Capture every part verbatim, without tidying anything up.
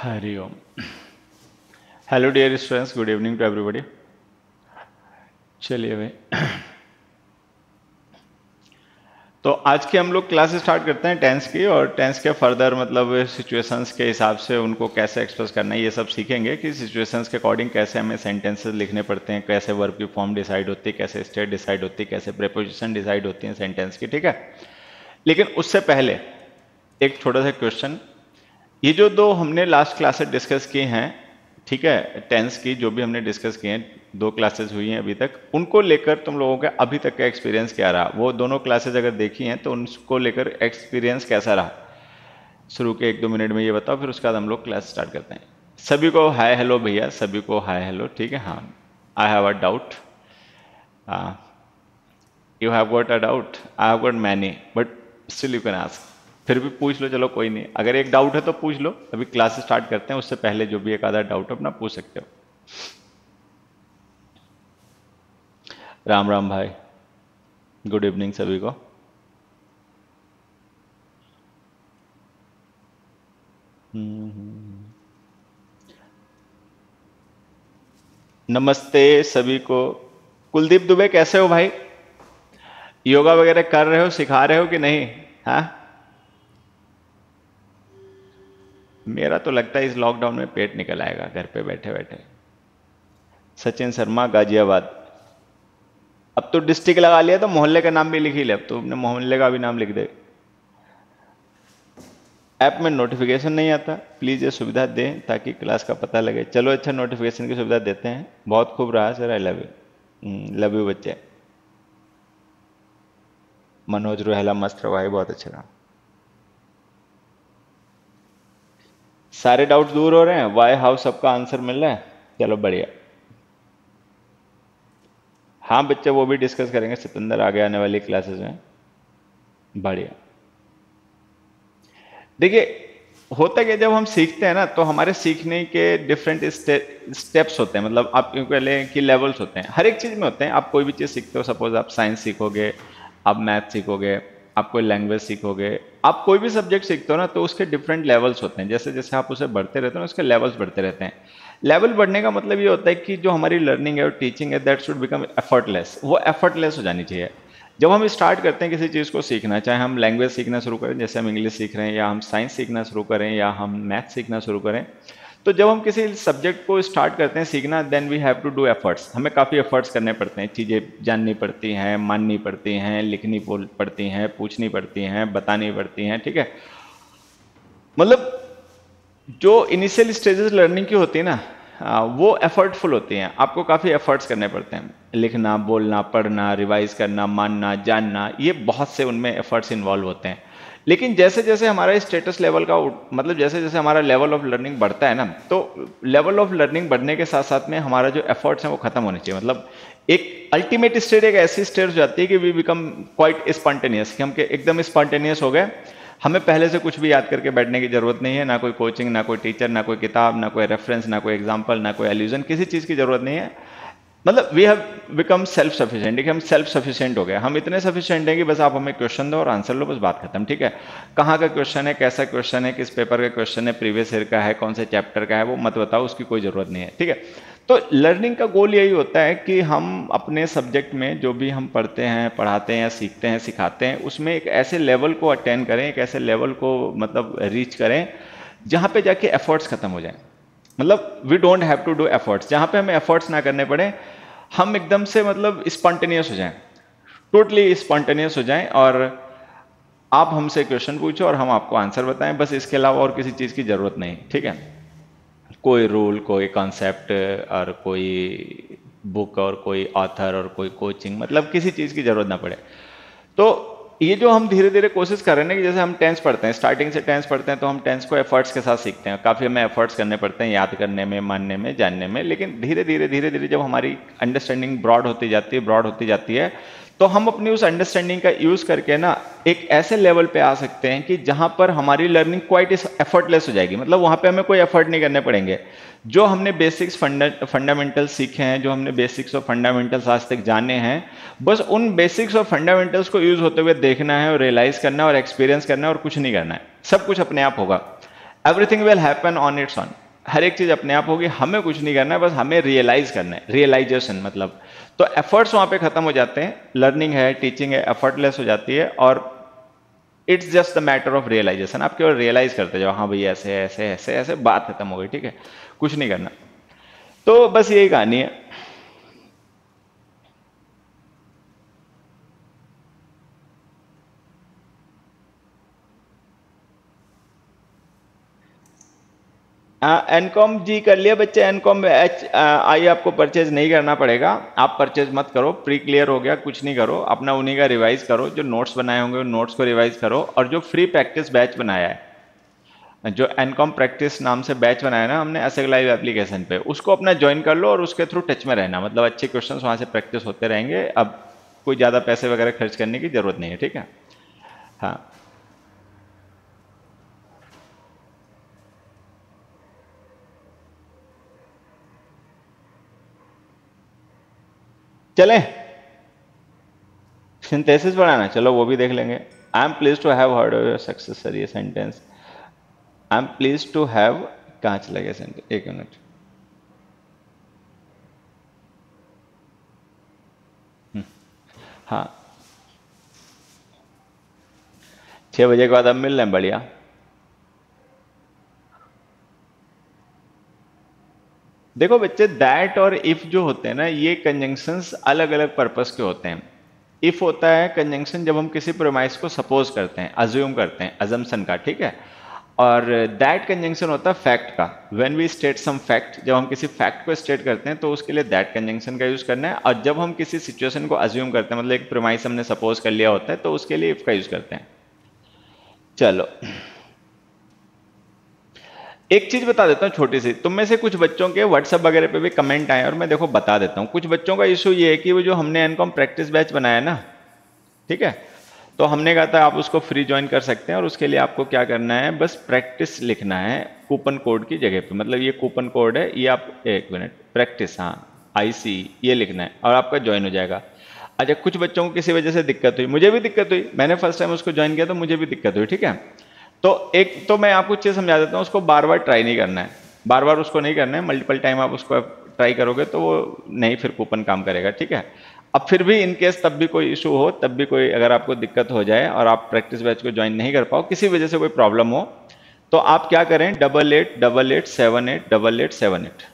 Hari Om. Hello dear students, good evening to everybody. चलिए भाई, तो आज की हम लोग क्लास स्टार्ट करते हैं टेंस की, और टेंस के फर्दर मतलब सिचुएशंस के हिसाब से उनको कैसे एक्सप्रेस करना है ये सब सीखेंगे कि सिचुएशंस के अकॉर्डिंग कैसे हमें सेंटेंसेस लिखने पड़ते हैं, कैसे वर्ब की फॉर्म डिसाइड होती है, कैसे स्टेट डिसाइड होती है, कैसे प्रीपोजिशन डिसाइड होती है सेंटेंस की। ठीक है, लेकिन उससे पहले एक छोटा सा क्वेश्चन। ये जो दो हमने लास्ट क्लासेस डिस्कस किए हैं, ठीक है, टेंस की जो भी हमने डिस्कस किए हैं, दो क्लासेस हुई हैं अभी तक, उनको लेकर तुम लोगों का अभी तक का एक्सपीरियंस क्या रहा? वो दोनों क्लासेस अगर देखी हैं तो उनको लेकर एक्सपीरियंस कैसा रहा? शुरू के एक दो मिनट में ये बताओ, फिर उसके बाद हम लोग क्लास स्टार्ट करते हैं। सभी को हाय हेलो भैया, सभी को हाय हेलो। ठीक है, हाँ, I have a doubt, you have got a doubt, I have got many, but still you can ask. फिर भी पूछ लो, चलो कोई नहीं, अगर एक डाउट है तो पूछ लो। अभी क्लास स्टार्ट करते हैं, उससे पहले जो भी एक आधा डाउट अपना पूछ सकते हो। राम राम भाई, गुड इवनिंग सभी को। नमस्ते सभी को। कुलदीप दुबे, कैसे हो भाई? योगा वगैरह कर रहे हो, सिखा रहे हो कि नहीं? हाँ, मेरा तो लगता है इस लॉकडाउन में पेट निकल आएगा घर पे बैठे बैठे। सचिन शर्मा, गाजियाबाद। अब तो डिस्ट्रिक्ट लगा लिया तो मोहल्ले का नाम भी लिख ही ले, अब तो अपने मोहल्ले का भी नाम लिख दे। ऐप में नोटिफिकेशन नहीं आता, प्लीज़ ये सुविधा दें ताकि क्लास का पता लगे। चलो अच्छा, नोटिफिकेशन की सुविधा देते हैं। बहुत खूब रहा sir, I love you, love you बच्चे। मनोज रोहेला, मस्त रहा भाई, बहुत अच्छा रहा। सारे डाउट्स दूर हो रहे हैं, वाई हाउ सबका आंसर मिल रहा है, चलो बढ़िया। हाँ बच्चे, वो भी डिस्कस करेंगे सितंदर आगे आने वाली क्लासेस में। बढ़िया। देखिए, होता क्या, जब हम सीखते हैं ना तो हमारे सीखने के डिफरेंट स्टेप्स होते हैं, मतलब आप यूँ कह लें कि लेवल्स होते हैं, हर एक चीज़ में होते हैं। आप कोई भी चीज़ सीखते हो, सपोज आप साइंस सीखोगे, आप मैथ सीखोगे, आप कोई लैंग्वेज सीखोगे, आप कोई भी सब्जेक्ट सीखते हो ना, तो उसके डिफरेंट लेवल्स होते हैं। जैसे जैसे आप उसे बढ़ते रहते हो, उसके लेवल्स बढ़ते रहते हैं। लेवल बढ़ने का मतलब ये होता है कि जो हमारी लर्निंग है और टीचिंग है, दैट शुड बिकम एफर्टलेस, वो एफर्टलेस हो जानी चाहिए। जब हम स्टार्ट करते हैं किसी चीज़ को सीखना, चाहे हम लैंग्वेज सीखना शुरू करें, जैसे हम इंग्लिश सीख रहे हैं, या हम साइंस सीखना शुरू करें, या हम मैथ सीखना शुरू करें, तो जब हम किसी सब्जेक्ट को स्टार्ट करते हैं सीखना, then we have to do efforts. हमें काफ़ी एफर्ट्स करने पड़ते हैं, चीज़ें जाननी पड़ती हैं, माननी पड़ती हैं, लिखनी पड़ती हैं, पूछनी पड़ती हैं, बतानी पड़ती हैं। ठीक है, मतलब जो इनिशियल स्टेजेस लर्निंग की होती है ना, वो एफर्टफुल होती हैं। आपको काफ़ी एफर्ट्स करने पड़ते हैं, लिखना, बोलना, पढ़ना, रिवाइज करना, मानना, जानना, ये बहुत से उनमें एफर्ट्स इन्वॉल्व होते हैं। लेकिन जैसे जैसे हमारा स्टेटस लेवल का, मतलब जैसे जैसे हमारा लेवल ऑफ लर्निंग बढ़ता है ना, तो लेवल ऑफ लर्निंग बढ़ने के साथ साथ में हमारा जो एफर्ट्स हैं वो खत्म होने चाहिए। मतलब एक अल्टीमेट स्टेट एक ऐसी स्टेट हो जाती है कि वी बिकम क्वाइट स्पॉन्टेनियस, कि हम एकदम स्पॉन्टेनियस हो गए, हमें पहले से कुछ भी याद करके बैठने की जरूरत नहीं है, ना कोई कोचिंग, ना कोई टीचर, ना कोई किताब, ना कोई रेफरेंस, ना कोई एग्जाम्पल, ना कोई एल्यूजन, किसी चीज़ की जरूरत नहीं है। मतलब we have become self sufficient, हम सेल्फ सफिशिएंट हो गए, हम इतने सफिशिएंट हैं कि बस आप हमें क्वेश्चन दो और आंसर लो, बस बात खत्म। ठीक है, कहाँ का क्वेश्चन है, कैसा क्वेश्चन है, किस पेपर का क्वेश्चन है, प्रीवियस ईयर का है, कौन से चैप्टर का है, वो मत बताओ, उसकी कोई ज़रूरत नहीं है। ठीक है, तो लर्निंग का गोल यही होता है कि हम अपने सब्जेक्ट में जो भी हम पढ़ते हैं, पढ़ाते हैं, या सीखते हैं, सिखाते हैं, उसमें एक ऐसे लेवल को अटेन करें, एक ऐसे लेवल को मतलब रीच करें जहाँ पे जाके एफर्ट्स खत्म हो जाएं। मतलब we don't have to do efforts, जहाँ पे हमें एफर्ट्स ना करने पड़े, हम एकदम से मतलब स्पॉन्टेनियस हो जाएं, टोटली स्पॉन्टेनियस हो जाएं, और आप हमसे क्वेश्चन पूछो और हम आपको आंसर बताएं, बस इसके अलावा और किसी चीज़ की ज़रूरत नहीं। ठीक है, कोई रूल, कोई कॉन्सेप्ट, और कोई बुक, और कोई ऑथर, और कोई कोचिंग, मतलब किसी चीज़ की ज़रूरत ना पड़े। तो ये जो हम धीरे धीरे कोशिश कर रहे हैं ना, कि जैसे हम टेंस पढ़ते हैं, स्टार्टिंग से टेंस पढ़ते हैं, तो हम टेंस को एफर्ट्स के साथ सीखते हैं, काफ़ी हमें एफर्ट्स करने पड़ते हैं याद करने में, मानने में, जानने में। लेकिन धीरे धीरे धीरे धीरे जब हमारी अंडरस्टैंडिंग ब्रॉड होती जाती है, ब्रॉड होती जाती है, तो हम अपनी उस अंडरस्टैंडिंग का यूज़ करके ना एक ऐसे लेवल पे आ सकते हैं कि जहाँ पर हमारी लर्निंग क्वाइट एफर्टलेस हो जाएगी। मतलब वहाँ पे हमें कोई एफर्ट नहीं करने पड़ेंगे। जो हमने बेसिक्स फंडामेंटल्स सीखे हैं, जो हमने बेसिक्स और फंडामेंटल्स आज तक जाने हैं, बस उन बेसिक्स और फंडामेंटल्स को यूज़ होते हुए देखना है, और रियलाइज़ करना है, और एक्सपीरियंस करना है, और कुछ नहीं करना है, सब कुछ अपने आप होगा। Everything will happen on its on, हर एक चीज अपने आप होगी, हमें कुछ नहीं करना है, बस हमें रियलाइज करना है, रियलाइजेशन मतलब। तो एफर्ट्स वहां पे खत्म हो जाते हैं, लर्निंग है, टीचिंग है, एफर्टलेस हो जाती है, और it's just the matter of realisation. आप केवल रियलाइज करते जाओ, हाँ भाई ऐसे ऐसे ऐसे ऐसे, बात खत्म हो गई, ठीक है, कुछ नहीं करना। तो बस यही कहानी है। एनकॉम जी कर लिया बच्चे, एनकॉम एच आई आपको परचेज नहीं करना पड़ेगा, आप परचेज मत करो, प्री क्लियर हो गया, कुछ नहीं करो, अपना उन्हीं का रिवाइज करो, जो नोट्स बनाए होंगे उन नोट्स को रिवाइज करो, और जो फ्री प्रैक्टिस बैच बनाया है, जो एनकॉम प्रैक्टिस नाम से बैच बनाया ना हमने एसेक लाइव एप्लीकेशन पे, उसको अपना ज्वाइन कर लो और उसके थ्रू टच में रहना, मतलब अच्छे क्वेश्चन वहां से प्रैक्टिस होते रहेंगे। अब कोई ज़्यादा पैसे वगैरह खर्च करने की जरूरत नहीं है, ठीक है। हाँ चलें, सिंथेसिस बढ़ाना, चलो वो भी देख लेंगे। I am pleased to have heard your success sir, ये sentence, I am pleased to have, कहाँ चला गया सेंटेंस, एक मिनट। हाँ, छह बजे के बाद अब मिल रहे हैं, बढ़िया। देखो बच्चे, दैट और इफ जो होते हैं ना, ये कंजंक्शंस अलग अलग पर्पस के होते हैं। इफ होता है कंजंक्शन जब हम किसी प्रोमाइस को सपोज करते हैं, अज्यूम करते हैं, अजम्पशन का, ठीक है। और दैट कंजंक्शन होता है फैक्ट का, when we state some fact, जब हम किसी फैक्ट को स्टेट करते हैं तो उसके लिए दैट कंजंक्शन का यूज करना है। और जब हम किसी सिचुएशन को अज्यूम करते हैं, मतलब एक प्रोमाइस हमने सपोज कर लिया होता है, तो उसके लिए इफ का यूज करते हैं। चलो एक चीज बता देता हूँ छोटी सी, तुम में से कुछ बच्चों के व्हाट्सएप वगैरह पे भी कमेंट आए, और मैं देखो बता देता हूँ। कुछ बच्चों का इशू ये है कि वो जो हमने एनकॉम प्रैक्टिस बैच बनाया ना, ठीक है, तो हमने कहा था आप उसको फ्री ज्वाइन कर सकते हैं, और उसके लिए आपको क्या करना है, बस प्रैक्टिस लिखना है कूपन कोड की जगह पे, मतलब ये कूपन कोड है, ये आप एक मिनट, प्रैक्टिस, हाँ आई सी, ये लिखना है और आपका ज्वाइन हो जाएगा। अच्छा, कुछ बच्चों को किसी वजह से दिक्कत हुई, मुझे भी दिक्कत हुई, मैंने फर्स्ट टाइम उसको ज्वाइन किया तो मुझे भी दिक्कत हुई, ठीक है। तो एक तो मैं आपको चीज़ समझा देता हूँ, उसको बार बार ट्राई नहीं करना है, बार बार उसको नहीं करना है, मल्टीपल टाइम आप उसको ट्राई करोगे तो वो नहीं फिर कूपन काम करेगा, ठीक है। अब फिर भी इन केस तब भी कोई इशू हो, तब भी कोई अगर आपको दिक्कत हो जाए और आप प्रैक्टिस बैच को ज्वाइन नहीं कर पाओ, किसी वजह से कोई प्रॉब्लम हो, तो आप क्या करें, double eight double eight seven eight double eight seven eight,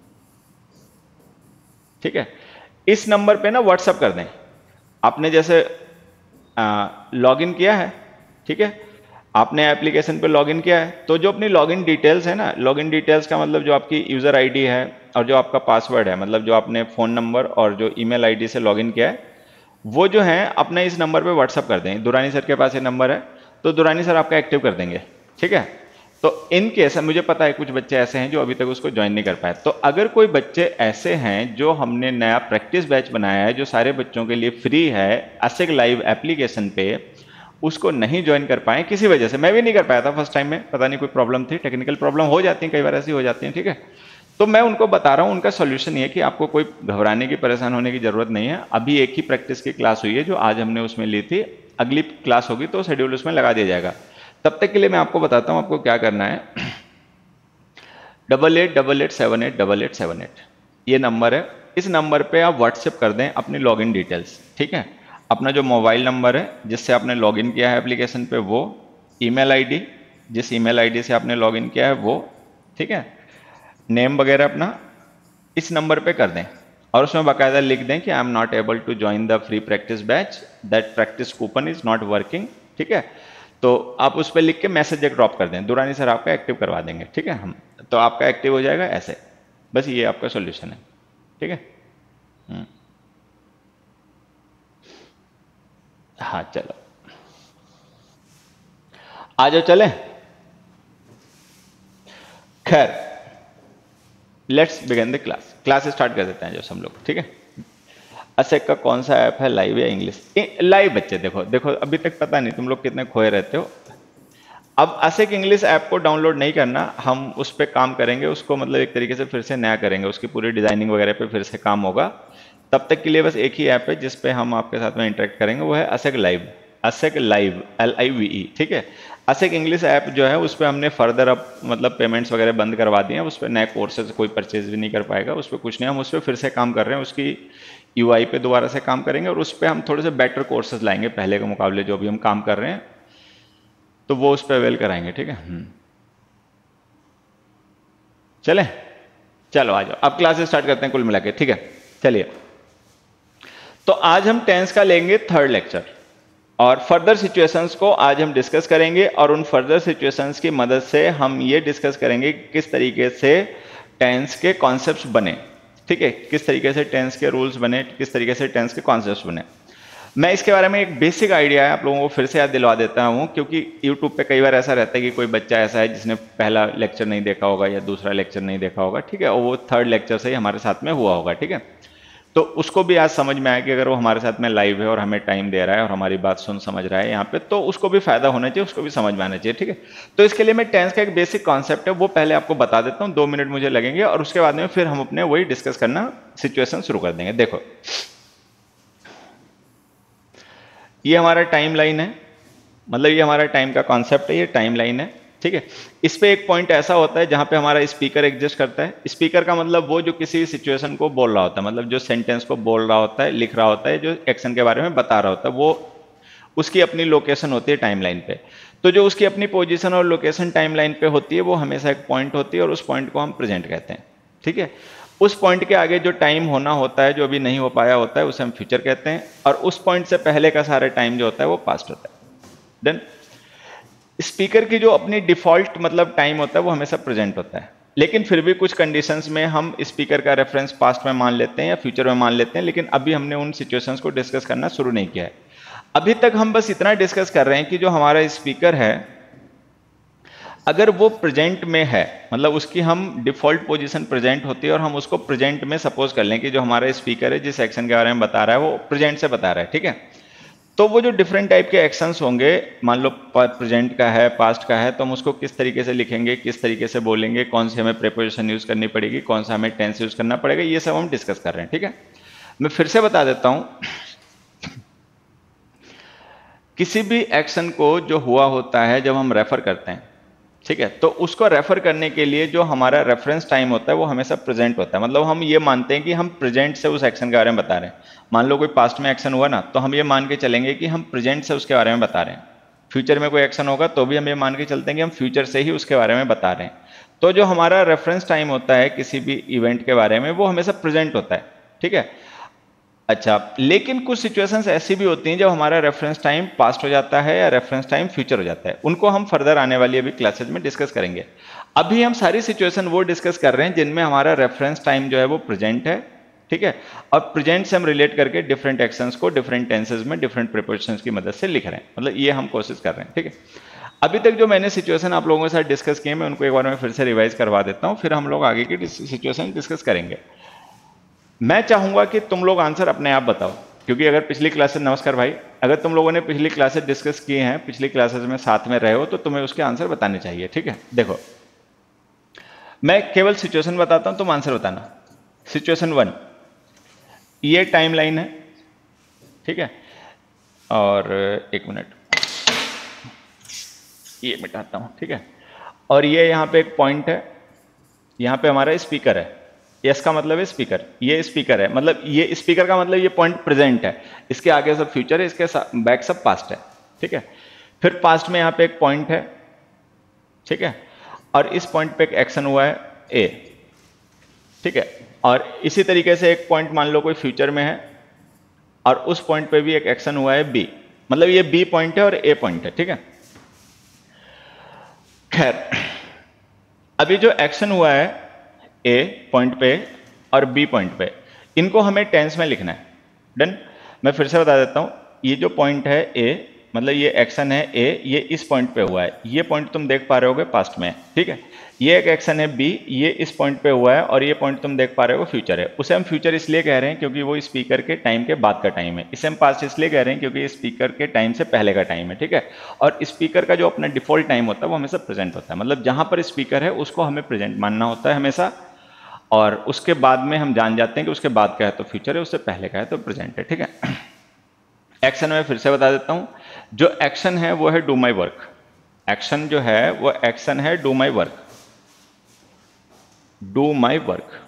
ठीक है, इस नंबर पे ना व्हाट्सअप कर दें। आपने जैसे लॉग इन किया है, ठीक है, आपने एप्लीकेशन पे लॉगिन किया है, तो जो अपनी लॉगिन डिटेल्स है ना, लॉगिन डिटेल्स का मतलब जो आपकी यूजर आईडी है और जो आपका पासवर्ड है, मतलब जो आपने फोन नंबर और जो ईमेल आईडी से लॉगिन किया है, वो जो है अपने इस नंबर पे व्हाट्सअप कर देंगे। दुरानी सर के पास ये नंबर है, तो दुरानी सर आपका एक्टिव कर देंगे, ठीक है। तो इन केस मुझे पता है कुछ बच्चे ऐसे हैं जो अभी तक उसको ज्वाइन नहीं कर पाए, तो अगर कोई बच्चे ऐसे हैं जो हमने नया प्रैक्टिस बैच बनाया है जो सारे बच्चों के लिए फ्री है एसेक लाइव एप्लीकेशन पे, उसको नहीं ज्वाइन कर पाए किसी वजह से, मैं भी नहीं कर पाया था फर्स्ट टाइम में, पता नहीं कोई प्रॉब्लम थी, टेक्निकल प्रॉब्लम हो जाती है कई बार, ऐसी हो जाती है, ठीक है। तो मैं उनको बता रहा हूं, उनका सॉल्यूशन ये कि आपको कोई घबराने की, परेशान होने की जरूरत नहीं है। अभी एक ही प्रैक्टिस की क्लास हुई है जो आज हमने उसमें ली थी, अगली क्लास होगी तो शेड्यूल उसमें लगा दिया जाएगा। तब तक के लिए मैं आपको बताता हूं आपको क्या करना है। Double eight double eight seven eight double eight seven eight ये नंबर है, इस नंबर पे आप व्हाट्सएप कर दें अपनी लॉगिन डिटेल्स, ठीक है। अपना जो मोबाइल नंबर है जिससे आपने लॉगिन किया है एप्लीकेशन पे वो, ईमेल आईडी जिस ईमेल आईडी से आपने लॉगिन किया है वो, ठीक है, नेम वगैरह अपना इस नंबर पे कर दें, और उसमें बाकायदा लिख दें कि I am not able to join the free practice batch, that practice coupon is not working, ठीक है। तो आप उस पर लिख के मैसेज एक ड्रॉप कर दें, दुरानी सर आपका एक्टिव करवा देंगे, ठीक है, हम तो आपका एक्टिव हो जाएगा ऐसे। बस ये आपका सोल्यूशन है, ठीक है। हम्म, हाँ चलो आ जाओ, चले, खैर let's begin the class, class start कर देते हैं जो हम लोग, ठीक है। असेक का कौन सा ऐप है, लाइव या इंग्लिश? लाइव बच्चे, देखो देखो अभी तक पता नहीं तुम लोग कितने खोए रहते हो। अब असेक इंग्लिश ऐप को डाउनलोड नहीं करना, हम उस पर काम करेंगे, उसको मतलब एक तरीके से फिर से नया करेंगे, उसकी पूरी डिजाइनिंग वगैरह पे फिर से काम होगा। तब तक के लिए बस एक ही ऐप है जिस पे हम आपके साथ में इंटरेक्ट करेंगे, वो है असेक लाइव, असेक live, L I V E, ठीक है। असेक इंग्लिश ऐप जो है उस पर हमने फर्दर अब मतलब पेमेंट्स वगैरह बंद करवा दिए हैं, उस पर नए कोर्सेज कोई परचेज भी नहीं कर पाएगा, उस पर कुछ नहीं, हम उस पर फिर से काम कर रहे हैं, उसकी यूआई पे दोबारा से काम करेंगे और उस पर हम थोड़े से बेटर कोर्सेज लाएंगे पहले के मुकाबले जो भी हम काम कर रहे हैं, तो वो उस पर अवेल कराएंगे, ठीक है। चले, चलो आ जाओ, अब क्लासेस स्टार्ट करते हैं कुल मिला के, ठीक है। चलिए, तो आज हम टेंस का लेंगे थर्ड लेक्चर और फर्दर सिचुएशंस को आज हम डिस्कस करेंगे और उन फर्दर सिचुएशंस की मदद से हम ये डिस्कस करेंगे किस तरीके से टेंस के कॉन्सेप्ट्स बने, ठीक है, किस तरीके से टेंस के रूल्स बने, किस तरीके से टेंस के कॉन्सेप्ट्स बने। मैं इसके बारे में एक बेसिक आइडिया है आप लोगों को फिर से याद दिलवा देता हूं, क्योंकि यूट्यूब पे कई बार ऐसा रहता है कि कोई बच्चा ऐसा है जिसने पहला लेक्चर नहीं देखा होगा या दूसरा लेक्चर नहीं देखा होगा, ठीक है, और वो थर्ड लेक्चर से ही हमारे साथ में हुआ होगा, ठीक है। तो उसको भी आज समझ में आया कि अगर वो हमारे साथ में लाइव है और हमें टाइम दे रहा है और हमारी बात सुन समझ रहा है यहाँ पे, तो उसको भी फायदा होना चाहिए, उसको भी समझ में आना चाहिए, ठीक है। तो इसके लिए मैं टेंस का एक बेसिक कॉन्सेप्ट है वो पहले आपको बता देता हूँ, दो मिनट मुझे लगेंगे और उसके बाद में फिर हम अपने वही डिस्कस करना सिचुएशन शुरू कर देंगे। देखो, ये हमारा टाइम लाइन है, मतलब ये हमारा टाइम का कॉन्सेप्ट है, ये टाइम लाइन है, ठीक है। इस पे एक पॉइंट ऐसा होता है जहां पे हमारा स्पीकर एग्जिस्ट करता है। स्पीकर का मतलब वो जो किसी सिचुएशन को बोल रहा होता है, मतलब जो सेंटेंस को बोल रहा होता है, लिख रहा होता है, जो एक्शन के बारे में बता रहा होता है, वो उसकी अपनी लोकेशन होती है टाइम लाइन पे। तो जो उसकी अपनी पोजीशन और लोकेशन टाइम लाइन पे होती है वो हमेशा एक पॉइंट होती है और उस पॉइंट को हम प्रेजेंट कहते हैं, ठीक है। उस पॉइंट के आगे जो टाइम होना होता है, जो अभी नहीं हो पाया होता है, उसे हम फ्यूचर कहते हैं, और उस पॉइंट से पहले का सारा टाइम जो होता है वो पास्ट होता है। देन स्पीकर की जो अपनी डिफॉल्ट मतलब टाइम होता है वो हमेशा प्रेजेंट होता है, लेकिन फिर भी कुछ कंडीशंस में हम स्पीकर का रेफरेंस पास्ट में मान लेते हैं या फ्यूचर में मान लेते हैं, लेकिन अभी हमने उन सिचुएशंस को डिस्कस करना शुरू नहीं किया है। अभी तक हम बस इतना डिस्कस कर रहे हैं कि जो हमारा स्पीकर है अगर वो प्रेजेंट में है, मतलब उसकी हम डिफॉल्ट पोजीशन प्रेजेंट होती है और हम उसको प्रेजेंट में सपोज कर लें कि जो हमारा स्पीकर है जिस एक्शन के बारे में बता रहा है वो प्रेजेंट से बता रहा है, ठीक है। तो वो जो डिफरेंट टाइप के एक्शंस होंगे, मान लो प्रेजेंट का है, पास्ट का है, तो हम उसको किस तरीके से लिखेंगे, किस तरीके से बोलेंगे, कौन सी हमें प्रीपोजिशन यूज करनी पड़ेगी, कौन सा हमें टेंस यूज करना पड़ेगा, ये सब हम डिस्कस कर रहे हैं, ठीक है। मैं फिर से बता देता हूं, किसी भी एक्शन को जो हुआ होता है जब हम रेफर करते हैं, ठीक है, तो उसको रेफर करने के लिए जो हमारा रेफरेंस टाइम होता है वो हमेशा प्रेजेंट होता है। मतलब हम ये मानते हैं कि हम प्रेजेंट से उस एक्शन के बारे में बता रहे हैं। मान लो कोई पास्ट में एक्शन हुआ ना, तो हम ये मान के चलेंगे कि हम प्रेजेंट से उसके बारे में बता रहे हैं। फ्यूचर में कोई एक्शन होगा तो भी हम ये मान के चलते हैं कि हम फ्यूचर से ही उसके बारे में बता रहे हैं। तो जो हमारा रेफरेंस टाइम होता है किसी भी इवेंट के बारे में वो हमेशा प्रेजेंट होता है, ठीक है। अच्छा, लेकिन कुछ सिचुएशंस ऐसी भी होती हैं जब हमारा रेफरेंस टाइम पास्ट हो जाता है या रेफरेंस टाइम फ्यूचर हो जाता है। उनको हम फर्दर आने वाली अभी क्लासेज में डिस्कस करेंगे। अभी हम सारी सिचुएशन वो डिस्कस कर रहे हैं जिनमें हमारा रेफरेंस टाइम जो है वो प्रेजेंट है, ठीक है, और प्रेजेंट से हम रिलेट करके डिफरेंट एक्शंस को डिफरेंट टेंसेस में डिफरेंट प्रीपोजिशंस की मदद से लिख रहे हैं। मतलब ये हम कोशिश कर रहे हैं, ठीक है। अभी तक जो मैंने सिचुएशन आप लोगों के साथ डिस्कस किए मैं उनको एक बार मैं फिर से रिवाइज करवा देता हूँ, फिर हम लोग आगे की सिचुएशन डिस्कस करेंगे। मैं चाहूंगा कि तुम लोग आंसर अपने आप बताओ, क्योंकि अगर पिछली क्लासेस, नमस्कार भाई, अगर तुम लोगों ने पिछली क्लासेस डिस्कस किए हैं, पिछली क्लासेस में साथ में रहे हो, तो तुम्हें उसके आंसर बताने चाहिए, ठीक है। देखो, मैं केवल सिचुएशन बताता हूं, तुम आंसर बताना। सिचुएशन वन, ये टाइम लाइन है, ठीक है, और एक मिनट ये मिटाता हूं, ठीक है, और ये यहां पे एक पॉइंट है, यहां पे हमारा स्पीकर है, यस का मतलब है स्पीकर, ये स्पीकर है, मतलब ये स्पीकर का मतलब ये पॉइंट प्रेजेंट है, इसके आगे सब फ्यूचर है, इसके बैक सब पास्ट है, ठीक है। फिर पास्ट में यहां पे एक पॉइंट है, ठीक है, और इस पॉइंट पे एक एक्शन हुआ है ए, ठीक है, और इसी तरीके से एक पॉइंट मान लो कोई फ्यूचर में है और उस पॉइंट पे भी एक एक्शन हुआ है बी, मतलब ये बी पॉइंट है और ए पॉइंट है, ठीक है। खैर, अभी जो एक्शन हुआ है ए पॉइंट पे और बी पॉइंट पे, इनको हमें टेंस में लिखना है। डन। मैं फिर से बता देता हूं, ये जो पॉइंट है ए, मतलब ये एक्शन है ए, ये इस पॉइंट पे हुआ है, ये पॉइंट तुम देख पा रहे होगे पास्ट में, ठीक है। ये एक एक्शन है बी, ये इस पॉइंट पे हुआ है और ये पॉइंट तुम देख पा रहे हो फ्यूचर है। उसे हम फ्यूचर इसलिए कह रहे हैं क्योंकि वो स्पीकर के टाइम के बाद का टाइम है। इसे हम पास्ट इसलिए कह रहे हैं क्योंकि स्पीकर के टाइम से पहले का टाइम है, ठीक है। और स्पीकर का जो अपना डिफॉल्ट टाइम होता है वो हमेशा प्रेजेंट होता है, मतलब जहां पर स्पीकर है उसको हमें प्रेजेंट मानना होता है हमेशा, और उसके बाद में हम जान जाते हैं कि उसके बाद का है तो फ्यूचर है, उससे पहले का है तो प्रेजेंट है, ठीक है। एक्शन मैं फिर से बता देता हूं, जो एक्शन है वो है डू माई वर्क। एक्शन जो है वो एक्शन है do my work, do my work,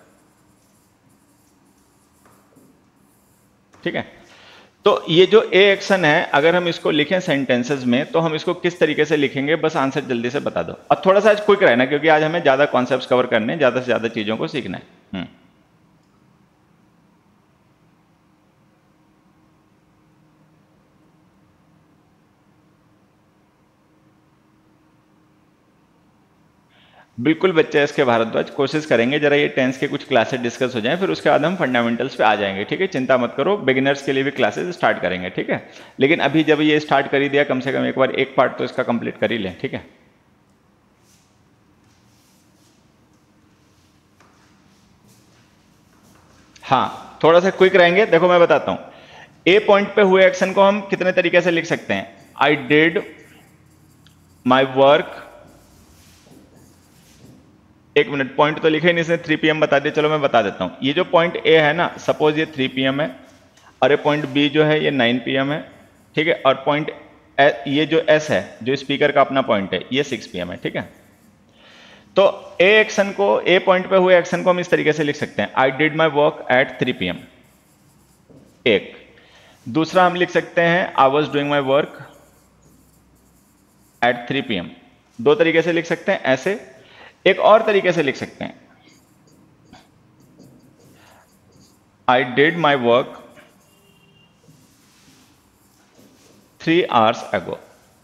ठीक है। तो ये जो ए एक्शन है, अगर हम इसको लिखें सेंटेंसेस में तो हम इसको किस तरीके से लिखेंगे, बस आंसर जल्दी से बता दो। और थोड़ा सा आज क्विक रहना, क्योंकि आज हमें ज्यादा कॉन्सेप्ट्स कवर करने, ज्यादा से ज्यादा चीजों को सीखना है। हम्म बिल्कुल बच्चे इसके भारद्वाज कोशिश करेंगे, जरा ये टेंस के कुछ क्लासेस डिस्कस हो जाएं, फिर उसके बाद हम फंडामेंटल्स पे आ जाएंगे, ठीक है। चिंता मत करो, बिगिनर्स के लिए भी क्लासेस स्टार्ट करेंगे, ठीक है। लेकिन अभी जब ये स्टार्ट कर ही दिया, कम से कम एक बार एक पार्ट तो इसका कंप्लीट कर ही लें, ठीक है। हाँ, थोड़ा सा क्विक रहेंगे। देखो मैं बताता हूं, ए पॉइंट पे हुए एक्शन को हम कितने तरीके से लिख सकते हैं। आई डिड माई वर्क, एक मिनट, पॉइंट तो लिखे नहीं, इसने थ्री पी एम बता दिया, चलो मैं बता देता हूं। ये जो पॉइंट ए है ना, सपोज ये थ्री पी एम है, और ये पॉइंट बी जो है ये नाइन पी एम है, ठीक है। और पॉइंट ये जो एस है, जो स्पीकर का अपना पॉइंट है, ये सिक्स पी एम है, ठीक है। तो ए एक्शन को, ए पॉइंट पे हुए एक्शन को हम इस तरीके से लिख सकते हैं, I did my work at three P m. एक दूसरा हम लिख सकते हैं, I was doing my work at three P m. दो तरीके से लिख सकते हैं ऐसे। एक और तरीके से लिख सकते हैं, I did my work three hours ago,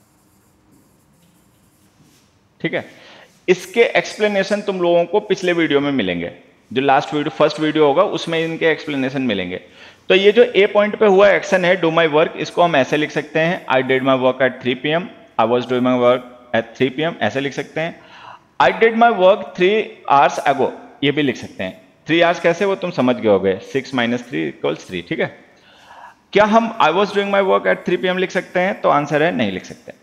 ठीक है। इसके एक्सप्लेनेशन तुम लोगों को पिछले वीडियो में मिलेंगे, जो लास्ट वीडियो फर्स्ट वीडियो होगा उसमें इनके एक्सप्लेनेशन मिलेंगे। तो ये जो ए पॉइंट पे हुआ एक्शन है डू माई वर्क, इसको हम ऐसे लिख सकते हैं, I did my work at three P m, I was doing my work at three P m, ऐसे लिख सकते हैं। I did my work three hours ago, ये भी लिख सकते हैं। थ्री आवर्स कैसे, वो तुम समझ गए होगे, six minus three equals three, ठीक है। क्या हम I was doing my work at three P m लिख सकते हैं, तो आंसर है नहीं लिख सकते,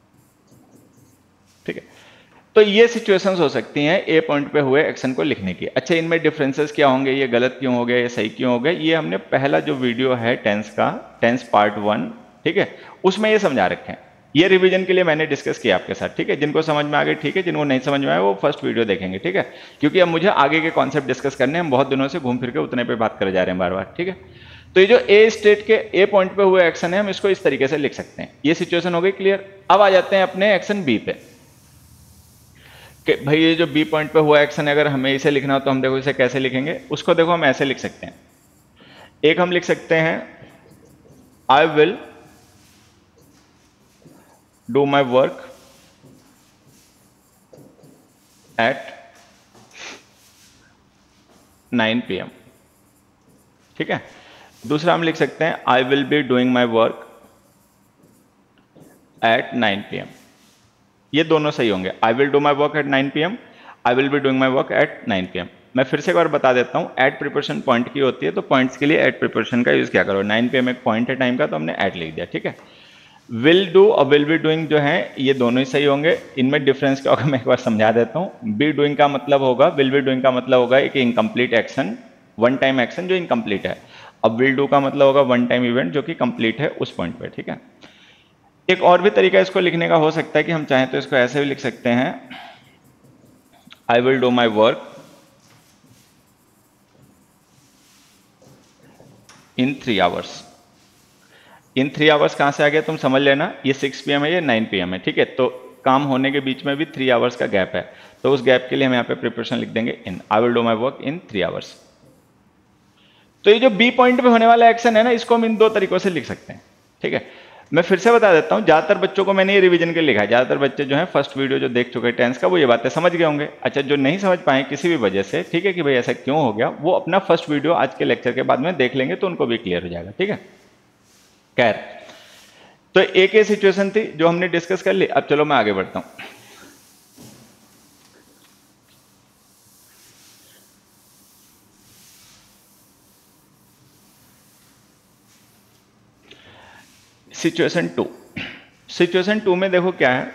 ठीक है। तो ये सिचुएशंस हो सकती हैं ए पॉइंट पे हुए एक्शन को लिखने की। अच्छा, इनमें डिफरेंसेस क्या होंगे, ये गलत क्यों हो गए, ये सही क्यों हो गए, ये हमने पहला जो वीडियो है टेंस का, टेंस पार्ट वन, ठीक है, उसमें ये समझा रखे हैं। ये रिवीजन के लिए मैंने डिस्कस किया आपके साथ, ठीक है। जिनको समझ में आ गए ठीक है, जिनको नहीं समझ में आया वो फर्स्ट वीडियो देखेंगे, ठीक है। क्योंकि अब मुझे आगे के कॉन्सेप्ट डिस्कस करने, हम बहुत दिनों से घूम फिर के उतने पे बात करे जा रहे हैं बार बार, ठीक है। तो ये जो ए स्टेट के ए पॉइंट पे हुए एक्शन है, हम इसको इस तरीके से लिख सकते हैं। ये सिचुएशन हो गई क्लियर। अब आ जाते हैं अपने एक्शन बी पे, कि भाई ये जो बी पॉइंट पे हुआ एक्शन है, अगर हमें इसे लिखना हो तो हम देखो इसे कैसे लिखेंगे। उसको देखो हम ऐसे लिख सकते हैं, एक हम लिख सकते हैं, I will do my work at nine P M, ठीक है। दूसरा हम लिख सकते हैं, I will be doing my work at nine P m. ये दोनों सही होंगे, I will do my work at nine P m, I will be doing my work at nine P m. मैं फिर से एक बार बता देता हूं, एट प्रिपरेशन पॉइंट की होती है, तो पॉइंट्स के लिए एट प्रिपरेशन का यूज क्या करो। नाइन पी एम एक पॉइंट है टाइम का, तो हमने एट लिख दिया, ठीक है। विल डू और विल बी डूइंग जो है ये दोनों ही सही होंगे। इनमें डिफरेंस क्या होगा मैं एक बार समझा देता हूं। बी डूइंग का मतलब होगा, विल बी डूइंग का मतलब होगा एक incomplete action, one time action जो इनकम्प्लीट है। अब विल डू का मतलब होगा वन टाइम इवेंट जो कि कंप्लीट है उस पॉइंट पे, ठीक है। एक और भी तरीका इसको लिखने का हो सकता है कि हम चाहें तो इसको ऐसे भी लिख सकते हैं, I will do my work in three hours. In three hours कहां से आ गया तुम समझ लेना, ये सिक्स पी एम है, ये नाइन पी एम है, ठीक है। तो काम होने के बीच में भी थ्री आवर्स का गैप है, तो उस गैप के लिए हम यहाँ पे प्रिपरेशन लिख देंगे in, I will do my work in three hours. तो ये जो बी पॉइंट पे होने वाला एक्शन है ना, इसको हम इन दो तरीकों से लिख सकते हैं, ठीक है। मैं फिर से बता देता हूं, ज्यादातर बच्चों को मैंने ये रिवीजन के लिए लिखा है, ज्यादातर बच्चे जो हैं फर्स्ट वीडियो जो देख चुके हैं टेंस का, वो ये बातें समझ गए होंगे। अच्छा, जो नहीं समझ पाए किसी भी वजह से, ठीक है, कि भाई ऐसा क्यों हो गया, वो अपना फर्स्ट वीडियो आज के लेक्चर के बाद में देख लेंगे तो उनको भी क्लियर हो जाएगा, ठीक है। खैर, तो एक ये सिचुएशन थी जो हमने डिस्कस कर ली। अब चलो मैं आगे बढ़ता हूं। सिचुएशन टू, सिचुएशन टू में देखो क्या है,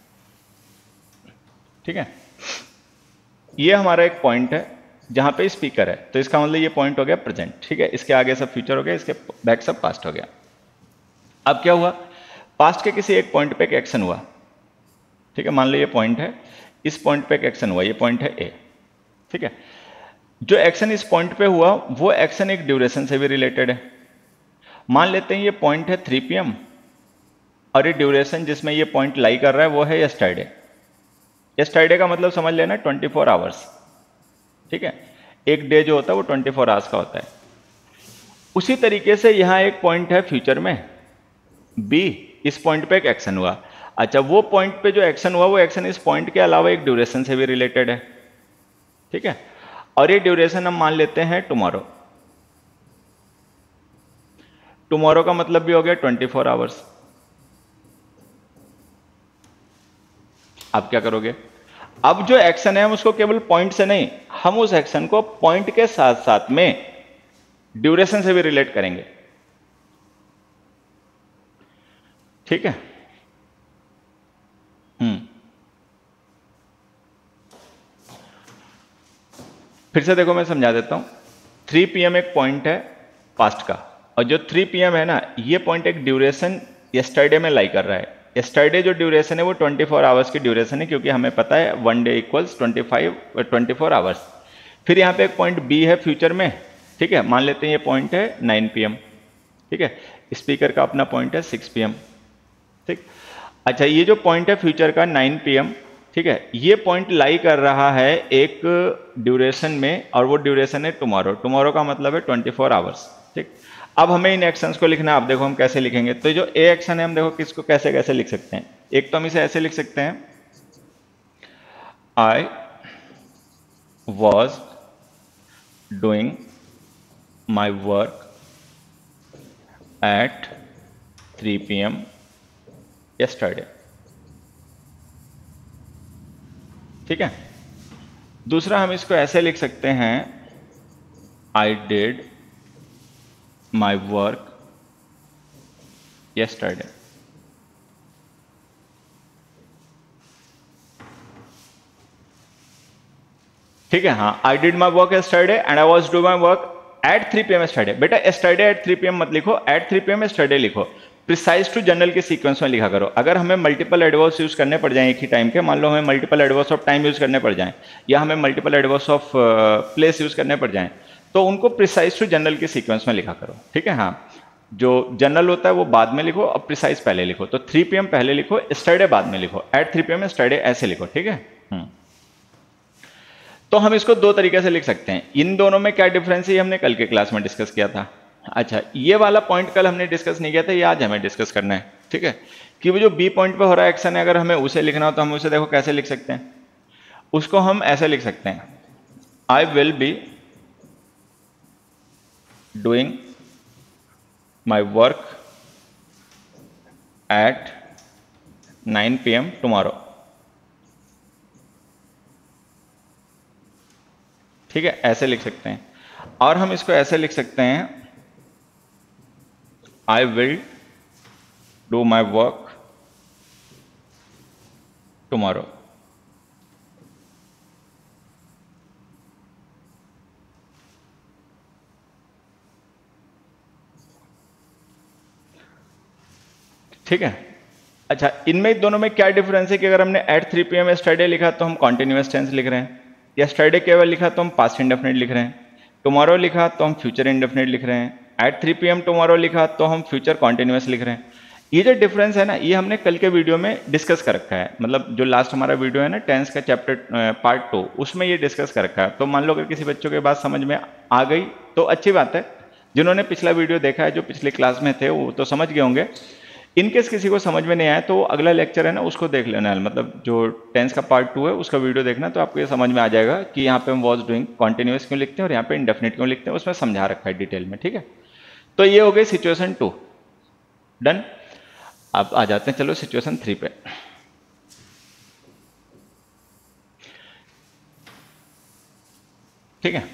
ठीक है। ये हमारा एक पॉइंट है जहां पे स्पीकर है, तो इसका मतलब ये पॉइंट हो गया प्रेजेंट, ठीक है। इसके आगे सब फ्यूचर हो गया, इसके बैक सब पास्ट हो गया। अब क्या हुआ, पास्ट के किसी एक पॉइंट पे एक एक्शन हुआ, ठीक है, मान लो ये पॉइंट है, इस पॉइंट पे एक एक्शन हुआ, ये पॉइंट है ए, ठीक है। जो एक्शन इस पॉइंट पे हुआ वो एक्शन एक ड्यूरेशन से भी रिलेटेड है। मान लेते हैं ये पॉइंट है थ्री पी एम और ये ड्यूरेशन जिसमें ये पॉइंट लाई कर रहा है वो है यस्टरडे। यस्टरडे का मतलब समझ लेना ट्वेंटी फोर आवर्स, ठीक है, एक डे जो होता है वो ट्वेंटी फोर आवर्स का होता है। उसी तरीके से यहां एक पॉइंट है फ्यूचर में बी, इस पॉइंट पे एक एक्शन हुआ। अच्छा, वो पॉइंट पे जो एक्शन हुआ वो एक्शन इस पॉइंट के अलावा एक ड्यूरेशन से भी रिलेटेड है, ठीक है, और ये ड्यूरेशन हम मान लेते हैं टुमारो। टुमारो का मतलब भी हो गया ट्वेंटी फोर आवर्स। अब क्या करोगे, अब जो एक्शन है हम उसको केवल पॉइंट से नहीं, हम उस एक्शन को पॉइंट के साथ साथ में ड्यूरेशन से भी रिलेट करेंगे, ठीक है। हम्म फिर से देखो मैं समझा देता हूं। थ्री पी एम एक पॉइंट है पास्ट का, और जो थ्री पी एम है ना, ये पॉइंट एक ड्यूरेशन यस्टरडे में लाई कर रहा है। यस्टरडे जो ड्यूरेशन है वो ट्वेंटी फोर आवर्स की ड्यूरेशन है, क्योंकि हमें पता है one day equals twenty five twenty four hours. फिर यहाँ पे एक पॉइंट बी है फ्यूचर में, ठीक है, मान लेते हैं ये पॉइंट है नाइन पी एम, ठीक है, स्पीकर का अपना पॉइंट है सिक्स पी एम, ठीक। अच्छा, ये जो पॉइंट है फ्यूचर का नाइन पी एम, ठीक है, ये पॉइंट लाई कर रहा है एक ड्यूरेशन में, और वो ड्यूरेशन है टुमारो। टुमारो का मतलब है ट्वेंटी फोर आवर्स, ठीक। अब हमें इन एक्शंस को लिखना है। अब देखो हम कैसे लिखेंगे। तो जो ए एक्शन है हम देखो किसको कैसे कैसे लिख सकते हैं। एक तो हम इसे ऐसे लिख सकते हैं, I was doing my work at three P m yesterday, ठीक है। दूसरा हम इसको ऐसे लिख सकते हैं, I did my work yesterday, ठीक है। हाँ, I did my work yesterday and I was do my work at three P m yesterday। बेटा yesterday at three P m मत लिखो, at three P m yesterday लिखो। Precise to general के sequence में लिखा करो। अगर हमें मल्टीपल एडवर्ब्स यूज करने पड़ जाएं एक ही टाइम के, मान लो हमें multiple adverbs of time use करने पड़ जाएं, या हमें multiple adverbs of place use करने पड़ जाएं, तो उनको प्रिसाइज टू जनरल के सीक्वेंस में लिखा करो, ठीक है। हाँ, जो जनरल होता है वो बाद में लिखो और प्रिसाइज पहले लिखो। तो थ्री पी एम पहले लिखो, yesterday बाद में लिखो, at three P m yesterday ऐसे लिखो, ठीक है। हम्म तो हम इसको दो तरीके से लिख सकते हैं। इन दोनों में क्या डिफरेंस है हमने कल के क्लास में डिस्कस किया था। अच्छा, ये वाला पॉइंट कल हमने डिस्कस नहीं किया था, ये आज हमें डिस्कस करना है, ठीक है। कि वो जो बी पॉइंट पे हो रहा है एक्शन है, अगर हमें उसे लिखना हो तो हम उसे देखो कैसे लिख सकते हैं। उसको हम ऐसे लिख सकते हैं, I will be doing my work at nine P m tomorrow, ठीक है, ऐसे लिख सकते हैं। और हम इसको ऐसे लिख सकते हैं, I will do my work tomorrow, ठीक है। अच्छा, इनमें दोनों में क्या डिफरेंस है कि अगर हमने at three P m yesterday लिखा तो हम कॉन्टिन्यूअस टेंस लिख रहे हैं, yesterday केवल लिखा तो हम पास्ट इंडेफिनिट लिख रहे हैं, टुमारो लिखा तो हम फ्यूचर इंडेफिनिट लिख रहे हैं, at three P m tomorrow लिखा तो हम फ्यूचर कॉन्टिन्यूअस लिख रहे हैं। ये जो डिफरेंस है ना, ये हमने कल के वीडियो में डिस्कस कर रखा है। मतलब जो लास्ट हमारा वीडियो है ना टेंस का चैप्टर पार्ट टू, उसमें ये डिस्कस कर रखा है। तो मान लो अगर किसी बच्चों के बात समझ में आ गई तो अच्छी बात है। जिन्होंने पिछला वीडियो देखा है, जो पिछली क्लास में थे, वो तो समझ गए होंगे। इनकेस किसी को समझ में नहीं आया तो अगला लेक्चर है ना उसको देख लेना है, मतलब जो टेंस का पार्ट टू है उसका वीडियो देखना, तो आपको ये समझ में आ जाएगा कि यहाँ पे हम वॉज डूइंग कॉन्टिन्यूअस क्यों लिखते हैं और यहाँ पे इंडेफिनिट क्यों लिखते हैं, उसमें समझा रखा है डिटेल में, ठीक है। तो ये हो गई सिचुएशन टू, डन। अब आ जाते हैं चलो सिचुएशन थ्री पे। ठीक है,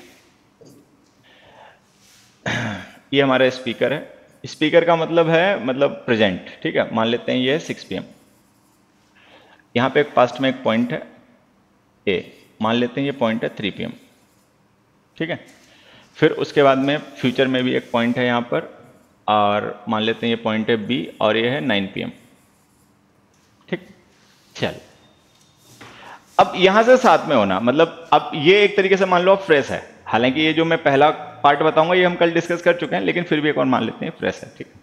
ये हमारा स्पीकर है। स्पीकर का मतलब है मतलब प्रेजेंट, ठीक है। मान लेते हैं ये सिक्स पी एम, यहां पे एक पास्ट में एक पॉइंट है ए, मान लेते हैं ये पॉइंट है थ्री पी एम, ठीक है। फिर उसके बाद में फ्यूचर में भी एक पॉइंट है यहां पर और मान लेते हैं ये पॉइंट है बी और ये है नाइन पी एम। ठीक, चल अब यहां से साथ में होना, मतलब अब ये एक तरीके से मान लो अब फ्रेश है, हालांकि ये जो मैं पहला पार्ट बताऊंगा ये हम कल डिस्कस कर चुके हैं, लेकिन फिर भी एक और मान लेते हैं फ्रेश है। ठीक है,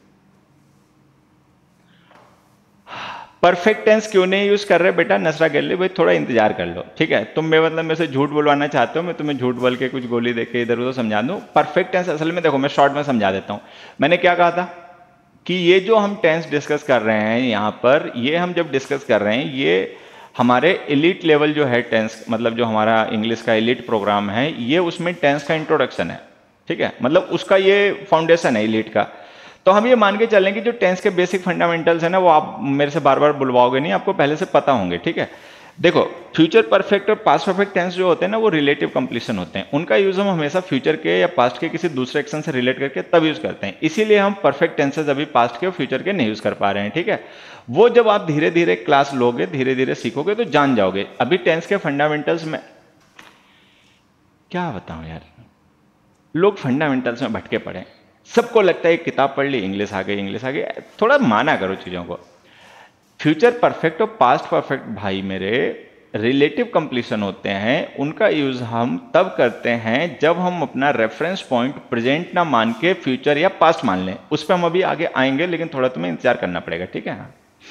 परफेक्ट टेंस क्यों नहीं यूज कर रहे बेटा नसरा गैली, भाई थोड़ा इंतजार कर लो। ठीक है, तुम मैं मतलब मेरे से झूठ बुलवाना चाहते हो, मैं तुम्हें झूठ बोल के कुछ गोली देके इधर उधर समझा दूं। परफेक्ट टेंस असल में देखो मैं शॉर्ट में समझा देता हूं। मैंने क्या कहा था कि ये जो हम टेंस डिस्कस कर रहे हैं यहां पर, ये हम जब डिस्कस कर रहे हैं ये हमारे एलिट लेवल जो है टेंस, मतलब जो हमारा इंग्लिश का एलिट प्रोग्राम है, ये उसमें टेंस का इंट्रोडक्शन है। ठीक है, मतलब उसका ये फाउंडेशन है एलिट का। तो हम ये मान के चलें कि जो टेंस के बेसिक फंडामेंटल्स है ना, वो आप मेरे से बार बार बुलवाओगे नहीं, आपको पहले से पता होंगे। ठीक है, देखो फ्यूचर परफेक्ट और पास्ट परफेक्ट टेंस जो होते हैं ना, वो रिलेटिव कंप्लीशन होते हैं। उनका यूज हम हमेशा फ्यूचर के या पास्ट के किसी दूसरे एक्शन से रिलेट करके तब यूज करते हैं। इसीलिए हम परफेक्ट टेंसेस अभी पास्ट के और फ्यूचर के नहीं यूज कर पा रहे हैं। ठीक है, वो जब आप धीरे धीरे क्लास लोगे, धीरे धीरे सीखोगे तो जान जाओगे। अभी टेंस के फंडामेंटल्स में क्या बताऊं यार, लोग फंडामेंटल्स में भटके पड़े, सबको लगता है एक किताब पढ़ ली इंग्लिश आ गई, इंग्लिश आ गई। थोड़ा माना करो चीजों को। फ्यूचर परफेक्ट और पास्ट परफेक्ट भाई मेरे रिलेटिव कंप्लीशन होते हैं, उनका यूज हम तब करते हैं जब हम अपना रेफरेंस पॉइंट प्रेजेंट ना मान के फ्यूचर या पास्ट मान लें। उस पर हम अभी आगे आएंगे, लेकिन थोड़ा तुम्हें इंतजार करना पड़ेगा। ठीक है,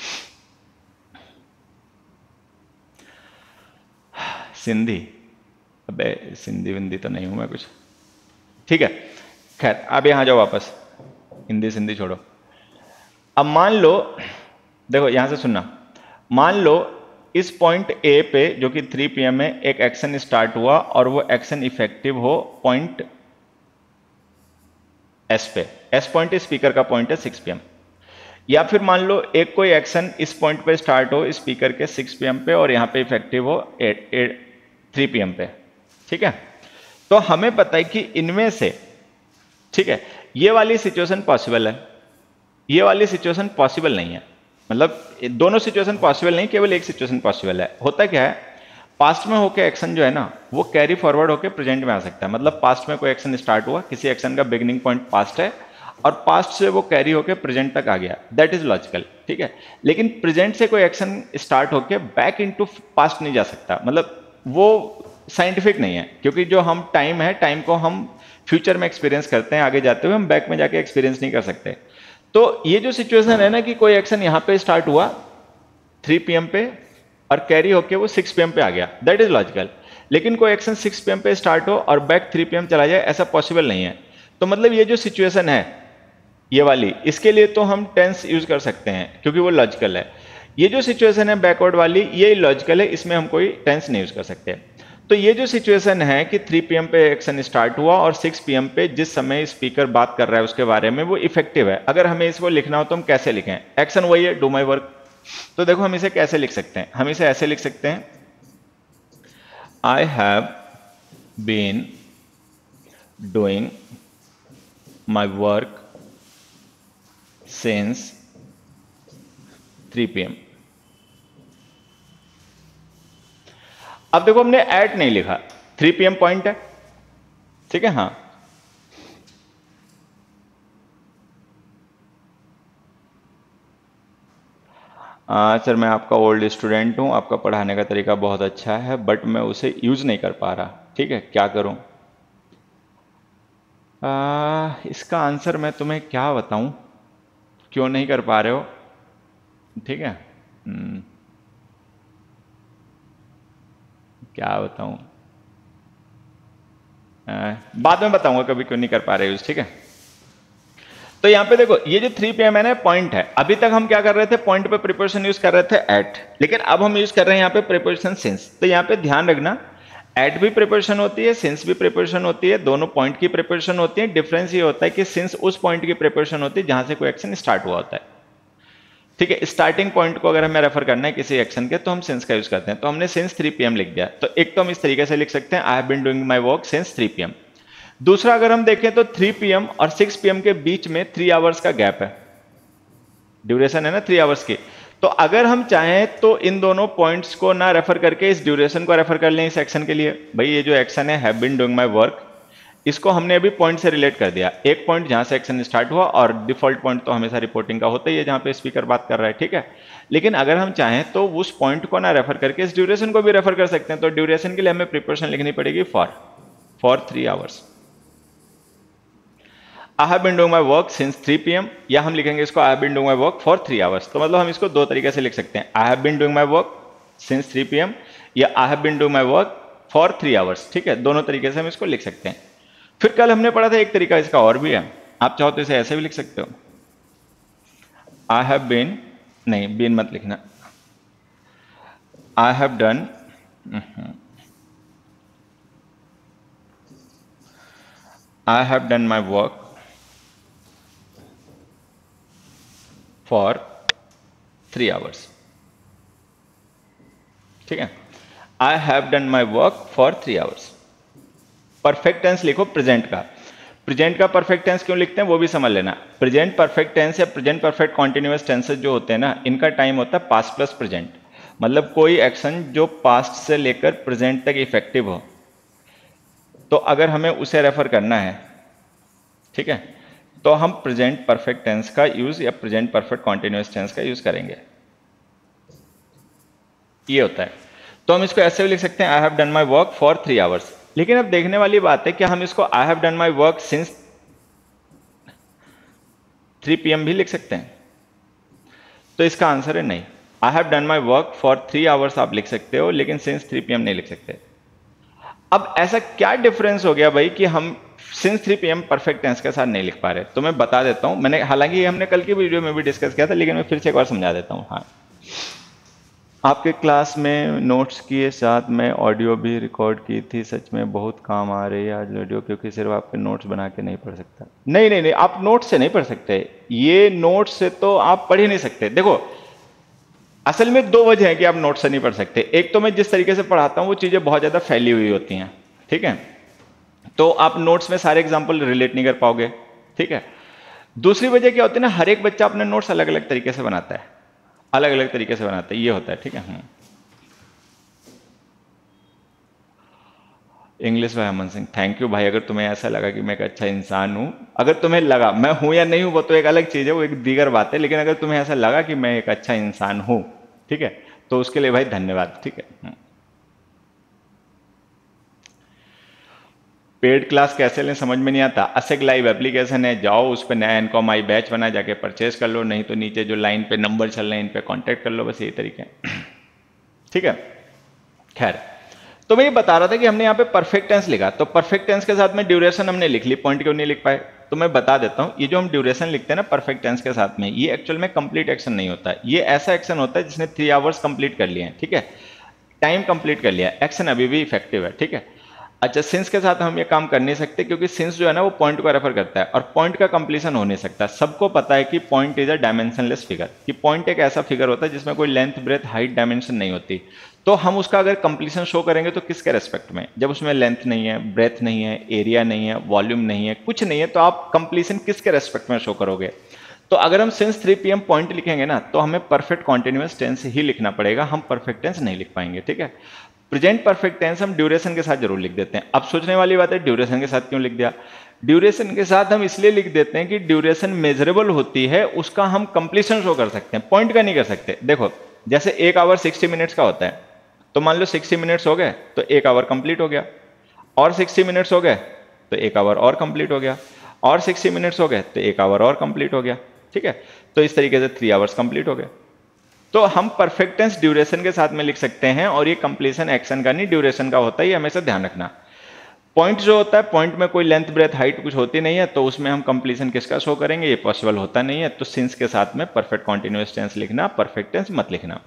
सिंधी, अबे सिंधी विंधी तो नहीं हूं मैं कुछ। ठीक है, खैर अब यहां जाओ वापस, हिंदी सिंधी छोड़ो। अब मान लो, देखो यहां से सुनना, मान लो इस पॉइंट ए पे जो कि थ्री पी एम में एक एक्शन स्टार्ट हुआ और वो एक्शन इफेक्टिव हो पॉइंट एस पे। एस पॉइंट स्पीकर का पॉइंट है सिक्स पी एम। या फिर मान लो एक कोई एक्शन इस पॉइंट पे स्टार्ट हो स्पीकर के सिक्स पी एम पे और यहां पे इफेक्टिव हो थ्री पी एम पे। ठीक है, तो हमें पता है कि इनमें से, ठीक है, ये वाली सिचुएशन पॉसिबल है, ये वाली सिचुएशन पॉसिबल नहीं है। मतलब दोनों सिचुएशन पॉसिबल नहीं, केवल एक सिचुएशन पॉसिबल है। होता क्या है, पास्ट में होके एक्शन जो है ना वो कैरी फॉरवर्ड होके प्रेजेंट में आ सकता है। मतलब पास्ट में कोई एक्शन स्टार्ट हुआ, किसी एक्शन का बिगिनिंग पॉइंट पास्ट है और पास्ट से वो कैरी होके प्रेजेंट तक आ गया, दैट इज लॉजिकल। ठीक है, लेकिन प्रेजेंट से कोई एक्शन स्टार्ट होके बैक इनटू पास्ट नहीं जा सकता, मतलब वो साइंटिफिक नहीं है। क्योंकि जो हम टाइम है, टाइम को हम फ्यूचर में एक्सपीरियंस करते हैं, आगे जाते हुए हम बैक में जाके एक्सपीरियंस नहीं कर सकते। तो ये जो सिचुएशन है ना कि कोई एक्शन यहां पे स्टार्ट हुआ थ्री पी एम पे और कैरी होके वो सिक्स पी एम पे आ गया, दैट इज लॉजिकल। लेकिन कोई एक्शन सिक्स पी एम पे स्टार्ट हो और बैक थ्री पी एम चला जाए, ऐसा पॉसिबल नहीं है। तो मतलब ये जो सिचुएशन है ये वाली, इसके लिए तो हम टेंस यूज कर सकते हैं क्योंकि वो लॉजिकल है। ये जो सिचुएशन है बैकवर्ड वाली, ये लॉजिकल है, इसमें हम कोई टेंस नहीं यूज कर सकते। तो ये जो सिचुएशन है कि थ्री पी एम पे एक्शन स्टार्ट हुआ और सिक्स पी एम पे जिस समय स्पीकर बात कर रहा है उसके बारे में, वो इफेक्टिव है। अगर हमें इसको लिखना हो तो हम कैसे लिखें, एक्शन वही है, डू माई वर्क। तो देखो हम इसे कैसे लिख सकते हैं, हम इसे ऐसे लिख सकते हैं, I have been doing my work since three P M. अब देखो हमने एट नहीं लिखा, थ्री पी एम पॉइंट है। ठीक है, हाँ आ, सर मैं आपका ओल्ड स्टूडेंट हूं, आपका पढ़ाने का तरीका बहुत अच्छा है, बट मैं उसे यूज नहीं कर पा रहा। ठीक है, क्या करूं? आ, इसका आंसर मैं तुम्हें क्या बताऊं, क्यों नहीं कर पा रहे हो? ठीक है, हम्म, क्या बताऊं, आ, बाद में बताऊंगा कभी क्यों नहीं कर पा रहे यूज। ठीक है, तो यहां पे देखो ये जो थ्री पी एम है ना पॉइंट है। अभी तक हम क्या कर रहे थे, पॉइंट पे प्रिपोजिशन यूज कर रहे थे एट, लेकिन अब हम यूज कर रहे हैं यहाँ पे प्रिपोजिशन सिंस। तो यहाँ पे ध्यान रखना, एट भी प्रिपोजिशन होती है, सिंस भी प्रिपोजिशन होती है, दोनों पॉइंट की प्रिपोजिशन होती है। डिफरेंस ये होता है कि सिंस उस पॉइंट की प्रिपोजिशन होती है जहां से कोई एक्शन स्टार्ट हुआ होता है। ठीक है, स्टार्टिंग पॉइंट को अगर हमें रेफर करना है किसी एक्शन के तो हम सिंस का यूज करते हैं। तो हमने सिंस थ्री पी एम लिख दिया। तो एक तो हम इस तरीके से लिख सकते हैं, I have been doing my work since three P M. दूसरा अगर हम देखें तो थ्री पी एम और सिक्स पी एम के बीच में थ्री आवर्स का गैप है, ड्यूरेशन है ना थ्री आवर्स की। तो अगर हम चाहें तो इन दोनों पॉइंट्स को ना रेफर करके इस ड्यूरेशन को रेफर कर लें इस एक्शन के लिए। भाई ये जो एक्शन है have been doing my work, इसको हमने अभी पॉइंट से रिलेट कर दिया, एक पॉइंट जहां से एक्शन स्टार्ट हुआ, और डिफॉल्ट पॉइंट तो हमेशा रिपोर्टिंग का होता ही है जहां पे स्पीकर बात कर रहा है, ठीक है। लेकिन अगर हम चाहें तो उस पॉइंट को ना रेफर करके इस ड्यूरेशन को भी रेफर कर सकते हैं। तो ड्यूरेशन के लिए हमें प्रिपरेशन लिखनी पड़ेगी for for three hours. I have been doing my work since three P M, या हम लिखेंगे इसको I have been doing my work for three hours. तो मतलब हम इसको दो तरीके से लिख सकते हैं, I have been doing my work since three P M या I have been doing my work for three hours, ठीक है। दोनों तरीके से हम इसको लिख सकते हैं। फिर कल हमने पढ़ा था एक तरीका इसका और भी है, आप चाहो तो इसे ऐसे भी लिख सकते हो, आई हैव बीन, नहीं बीन मत लिखना, I have done I have done my work for three hours, ठीक है। I have done my work for three hours. Perfect tense लिखो प्रेजेंट का, प्रेजेंट का परफेक्ट टेंस क्यों लिखते हैं वो भी समझ लेना। प्रेजेंट परफेक्ट टेंस या प्रेजेंट परफेक्ट कॉन्टिन्यूअस टेंसेस जो होते हैं ना, इनका टाइम होता है पास्ट प्लस प्रेजेंट। मतलब कोई एक्शन जो पास्ट से लेकर प्रेजेंट तक इफेक्टिव हो, तो अगर हमें उसे रेफर करना है, ठीक है, तो हम प्रेजेंट परफेक्ट टेंस का यूज या प्रेजेंट परफेक्ट कॉन्टिन्यूअस टेंस का यूज करेंगे, ये होता है। तो हम इसको ऐसे भी लिख सकते हैं, I have done my work for three hours. लेकिन अब देखने वाली बात है कि हम इसको I have done my work since three P M भी लिख सकते हैं। तो इसका आंसर है नहीं, I have done my work for three hours आप लिख सकते हो, लेकिन सिंस थ्री पी एम नहीं लिख सकते। अब ऐसा क्या डिफरेंस हो गया भाई कि हम since three P M perfect tense के साथ नहीं लिख पा रहे? तो मैं बता देता हूं, मैंने हालांकि हमने कल की वीडियो में भी डिस्कस किया था, लेकिन मैं फिर से एक बार समझा देता हूं। हाँ, आपके क्लास में नोट्स के साथ मैं ऑडियो भी रिकॉर्ड की थी, सच में बहुत काम आ रही है आज ऑडियो, क्योंकि सिर्फ आपके नोट्स बना के नहीं पढ़ सकता। नहीं नहीं नहीं, आप नोट्स से नहीं पढ़ सकते, ये नोट्स से तो आप पढ़ ही नहीं सकते। देखो असल में दो वजह है कि आप नोट्स से नहीं पढ़ सकते। एक तो मैं जिस तरीके से पढ़ाता हूं वो चीजें बहुत ज्यादा फैली हुई होती हैं, ठीक है, तो आप नोट्स में सारे एग्जाम्पल रिलेट नहीं कर पाओगे, ठीक है। दूसरी वजह क्या होती है ना, हर एक बच्चा अपने नोट्स अलग अलग तरीके से बनाता है, अलग अलग तरीके से बनाता है, ये होता है, ठीक है। इंग्लिश भाई अमन सिंह, थैंक यू भाई। अगर तुम्हें ऐसा लगा कि मैं एक अच्छा इंसान हूं, अगर तुम्हें लगा, मैं हूं या नहीं हूं वो तो एक अलग चीज है, वो एक दीगर बात है, लेकिन अगर तुम्हें ऐसा लगा कि मैं एक अच्छा इंसान हूं, ठीक है, तो उसके लिए भाई धन्यवाद, ठीक है। पेड क्लास कैसे लें समझ में नहीं आता। असेक लाइव एप्लीकेशन है, जाओ उस पर नया इनकॉम माई बैच बना, जाके परचेज कर लो, नहीं तो नीचे जो लाइन पे नंबर चल रहे हैं इन पे कांटेक्ट कर लो, बस यही तरीके हैं, ठीक है। खैर, तो मैं ये बता रहा था कि हमने यहाँ पे परफेक्ट टेंस लिखा, तो परफेक्ट टेंस के साथ में ड्यूरेशन हमने लिख ली, पॉइंट क्यों नहीं लिख पाए? तो मैं बता देता हूँ, ये जो हम ड्यूरेशन लिखते हैं ना परफेक्ट टेंस के साथ में, ये एक्चुअल में कंप्लीट एक्शन नहीं होता, ये ऐसा एक्शन होता है जिसने थ्री आवर्स कंप्लीट कर लिए हैं, ठीक है, टाइम कंप्लीट कर लिया, एक्शन अभी भी इफेक्टिव है, ठीक है। अच्छा, सिंस के साथ हम ये काम कर नहीं सकते, क्योंकि सिंस जो है ना वो पॉइंट को रेफर करता है, और पॉइंट का कंप्लीशन हो नहीं सकता। सबको पता है कि point is a dimensionless figure, कि पॉइंट एक ऐसा फिगर होता है जिसमें कोई लेंथ, ब्रेथ, हाइट, डायमेंशन नहीं होती। तो हम उसका अगर कंप्लीशन शो करेंगे तो किसके रेस्पेक्ट में? जब उसमें लेंथ नहीं है, ब्रेथ नहीं है, एरिया नहीं है, वॉल्यूम नहीं है, कुछ नहीं है, तो आप कंप्लीशन किसके रेस्पेक्ट में शो करोगे? तो अगर हम since three P M point लिखेंगे ना, तो हमें परफेक्ट कॉन्टिन्यूअस टेंस ही लिखना पड़ेगा, हम परफेक्ट टेंस नहीं लिख पाएंगे, ठीक है। प्रेजेंट परफेक्ट टेंस हम ड्यूरेशन के साथ जरूर लिख देते हैं। अब सोचने वाली बात है, ड्यूरेशन के साथ क्यों लिख दिया? ड्यूरेशन के साथ हम इसलिए लिख देते हैं कि ड्यूरेशन मेजरेबल होती है, उसका हम कंप्लीशन शो कर सकते हैं, पॉइंट का नहीं कर सकते। देखो जैसे एक आवर सिक्सटी मिनट्स का होता है, तो मान लो सिक्सटी मिनट्स हो गए तो एक आवर कंप्लीट हो गया, और सिक्सटी मिनट्स हो गए तो एक आवर और कंप्लीट हो गया, और सिक्सटी मिनट्स हो गए तो एक आवर और कंप्लीट हो गया, ठीक है। तो इस तरीके से थ्री आवर्स कंप्लीट हो गए। तो हम परफेक्ट टेंस ड्यूरेशन के साथ में लिख सकते हैं, और ये कंप्लीशन एक्शन का नहीं ड्यूरेशन का होता है, ये हमेशा ध्यान रखना। पॉइंट जो होता है, पॉइंट में कोई लेंथ, ब्रेथ, हाइट कुछ होती नहीं है, तो उसमें हम कंप्लीशन किसका शो करेंगे? ये पॉसिबल होता नहीं है। तो सिंस के साथ में परफेक्ट कॉन्टिन्यूअस टेंस लिखना, परफेक्ट टेंस मत लिखना।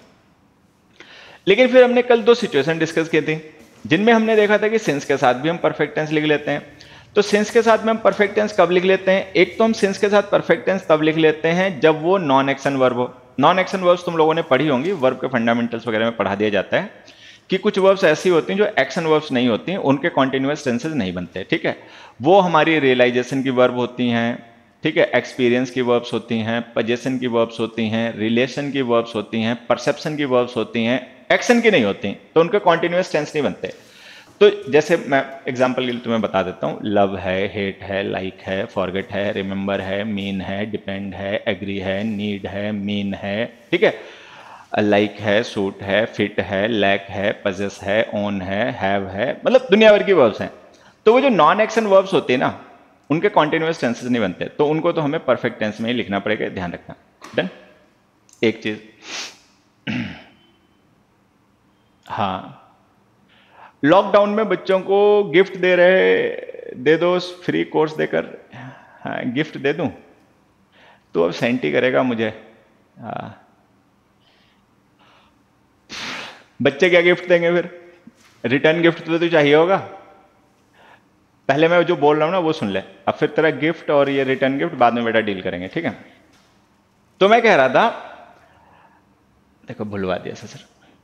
लेकिन फिर हमने कल दो सिचुएशन डिस्कस की थी जिनमें हमने देखा था कि सिंस के साथ भी हम परफेक्ट टेंस लिख लेते हैं। तो सिंस के साथ में हम परफेक्ट टेंस कब लिख लेते हैं? एक तो हम सिंस के साथ परफेक्ट टेंस तब लिख लेते हैं जब वो नॉन एक्शन वर्ब हो। नॉन एक्शन वर्ब्स तुम लोगों ने पढ़ी होंगी, वर्ब के फंडामेंटल्स वगैरह में पढ़ा दिया जाता है कि कुछ वर्ब्स ऐसी होती हैं जो एक्शन वर्ब्स नहीं होती हैं, उनके कॉन्टिन्यूअस टेंसेस नहीं बनते, ठीक है। वो हमारी रियलाइजेशन की वर्ब होती हैं, ठीक है, एक्सपीरियंस की वर्ब्स होती हैं, पोजेशन की वर्ब्स होती हैं, रिलेशन की वर्ब्स होती हैं, परसेप्शन की वर्ब्स होती हैं, एक्शन की नहीं होती, तो उनके कॉन्टिन्यूअस टेंस नहीं बनते। तो जैसे मैं एग्जांपल के लिए तुम्हें बता देता हूँ, लव है, हेट है, लाइक है, फॉरगेट है, रिमेंबर है, मीन है, डिपेंड है, एग्री है, नीड है, मीन है, ठीक है, लाइक है, सूट है, फिट है, लैक है, पजेस है, ओन है, हैव है, मतलब दुनिया भर की वर्ब्स हैं। तो वो जो नॉन एक्शन वर्ब्स होते हैं ना, उनके कॉन्टिन्यूअस टेंसेस नहीं बनते, तो उनको तो हमें परफेक्ट टेंस में ही लिखना पड़ेगा, ध्यान रखना। डन। एक चीज, हाँ, लॉकडाउन में बच्चों को गिफ्ट दे रहे, दे दो फ्री कोर्स देकर, हाँ गिफ्ट दे दूं तो अब सेंटी करेगा मुझे। हाँ, बच्चे क्या गिफ्ट देंगे फिर, रिटर्न गिफ्ट तो, तो चाहिए होगा। पहले मैं जो बोल रहा हूं ना वो सुन ले, अब फिर तेरा गिफ्ट और ये रिटर्न गिफ्ट बाद में बेटा डील करेंगे, ठीक है। तो मैं कह रहा था, देखो भुलवा दिया सर।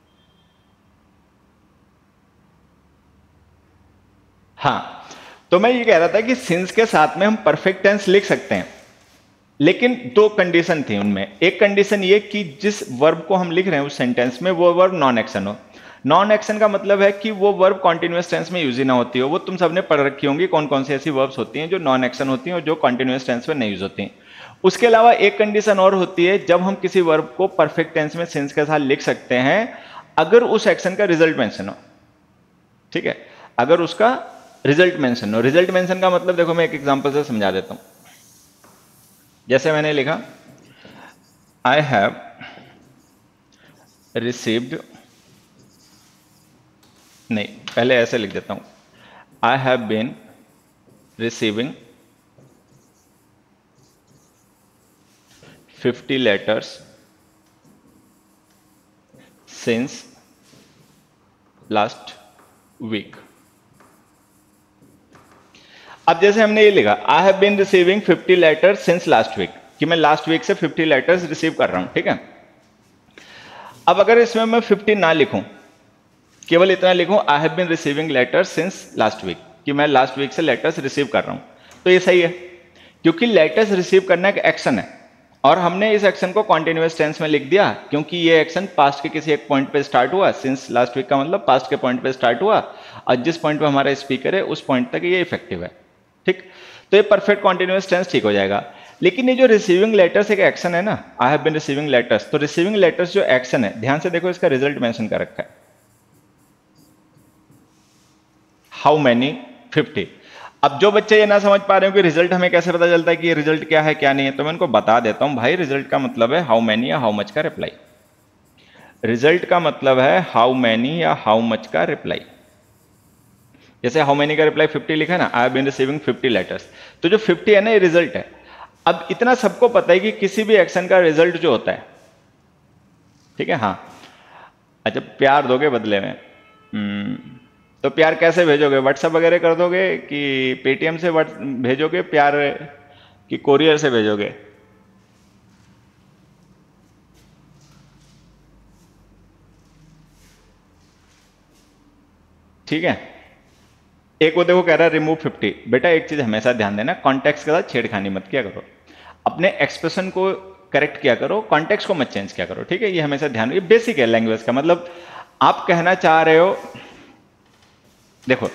हाँ, तो मैं ये कह रहा था कि सिंस के साथ में हम परफेक्ट टेंस लिख सकते हैं, लेकिन दो कंडीशन थी उनमें। एक कंडीशन ये कि जिस वर्ब को हम लिख रहे हैं उस सेंटेंस में वो वर्ब नॉन एक्शन हो। नॉन एक्शन का मतलब है कि वो वर्ब कॉन्टिन्यूअस टेंस में यूज ही ना होती हो। वो तुम सबने पढ़ रखी होंगी कौन कौन सी ऐसी वर्ब्स होती हैं जो नॉन एक्शन होती हैं और जो कॉन्टिन्यूअस टेंस में नहीं यूज होती हैं। उसके अलावा एक कंडीशन और होती है, जब हम किसी वर्ब को परफेक्ट टेंस में सिंस के साथ लिख सकते हैं अगर उस एक्शन का रिजल्ट मेंशन हो, ठीक है, अगर उसका रिजल्ट मेंशन हो। रिजल्ट मेंशन का मतलब देखो मैं एक एग्जांपल से समझा देता हूं। जैसे मैंने लिखा, आई हैव रिसीव्ड, नहीं पहले ऐसे लिख देता हूं, I have been receiving fifty letters since last week. अब जैसे हमने ये लिखा, I have been receiving fifty letters since last week, कि मैं लास्ट वीक से फिफ्टी लेटर्स रिसीव कर रहा हूं, ठीक है। अब अगर इसमें मैं फिफ्टी ना लिखूं, केवल इतना लिखूं, I have been receiving letters since last week, कि मैं लास्ट वीक से लेटर्स रिसीव कर रहा हूं, तो ये सही है, क्योंकि लेटर्स रिसीव करना एक एक्शन है और हमने इस एक्शन को कॉन्टिन्यूअस टेंस में लिख दिया, क्योंकि ये एक्शन पास्ट के किसी एक पॉइंट पे स्टार्ट हुआ। सिंस लास्ट वीक का मतलब पास्ट के पॉइंट पे स्टार्ट हुआ और जिस पॉइंट पे हमारा स्पीकर है उस पॉइंट तक ये इफेक्टिव है, ठीक। तो ये परफेक्ट कॉन्टिन्यूअस टेंस ठीक हो जाएगा। लेकिन ये जो रिसीविंग लेटर्स एक एक्शन है ना, I have been receiving letters, तो रिसीविंग लेटर्स जो एक्शन है, ध्यान से देखो इसका रिजल्ट मेंशन कर रखा है, हाउ मैनी, फिफ्टी। अब जो बच्चे ये ना समझ पा रहे हो कि रिजल्ट हमें कैसे पता चलता है कि ये रिजल्ट क्या है क्या नहीं है, तो मैं इनको बता देता हूं भाई, रिजल्ट का मतलब है हाउ मैनी या हाउ मच का रिप्लाई। रिजल्ट का मतलब है हाउ मैनी या हाउ मच का रिप्लाई। जैसे हाउ मैनी का रिप्लाई फिफ्टी लिखा है ना, I have been receiving fifty letters, तो जो फिफ्टी है ना ये रिजल्ट है। अब इतना सबको पता है कि किसी भी एक्शन का रिजल्ट जो होता है, ठीक है, हाँ। अच्छा, प्यार दोगे बदले में, तो प्यार कैसे भेजोगे, व्हाट्सएप वगैरह कर दोगे कि पेटीएम से भेजोगे प्यार, कि कोरियर से भेजोगे? ठीक है। एक वो देखो कह रहा है रिमूव फिफ्टी। बेटा एक चीज हमेशा ध्यान देना, कॉन्टेक्स्ट के साथ छेड़खानी मत किया करो, अपने एक्सप्रेशन को करेक्ट किया करो, कॉन्टेक्स्ट को मत चेंज किया करो, ठीक है। ये हमेशा ध्यान, ये बेसिक है लैंग्वेज का। मतलब आप कहना चाह रहे हो, देखो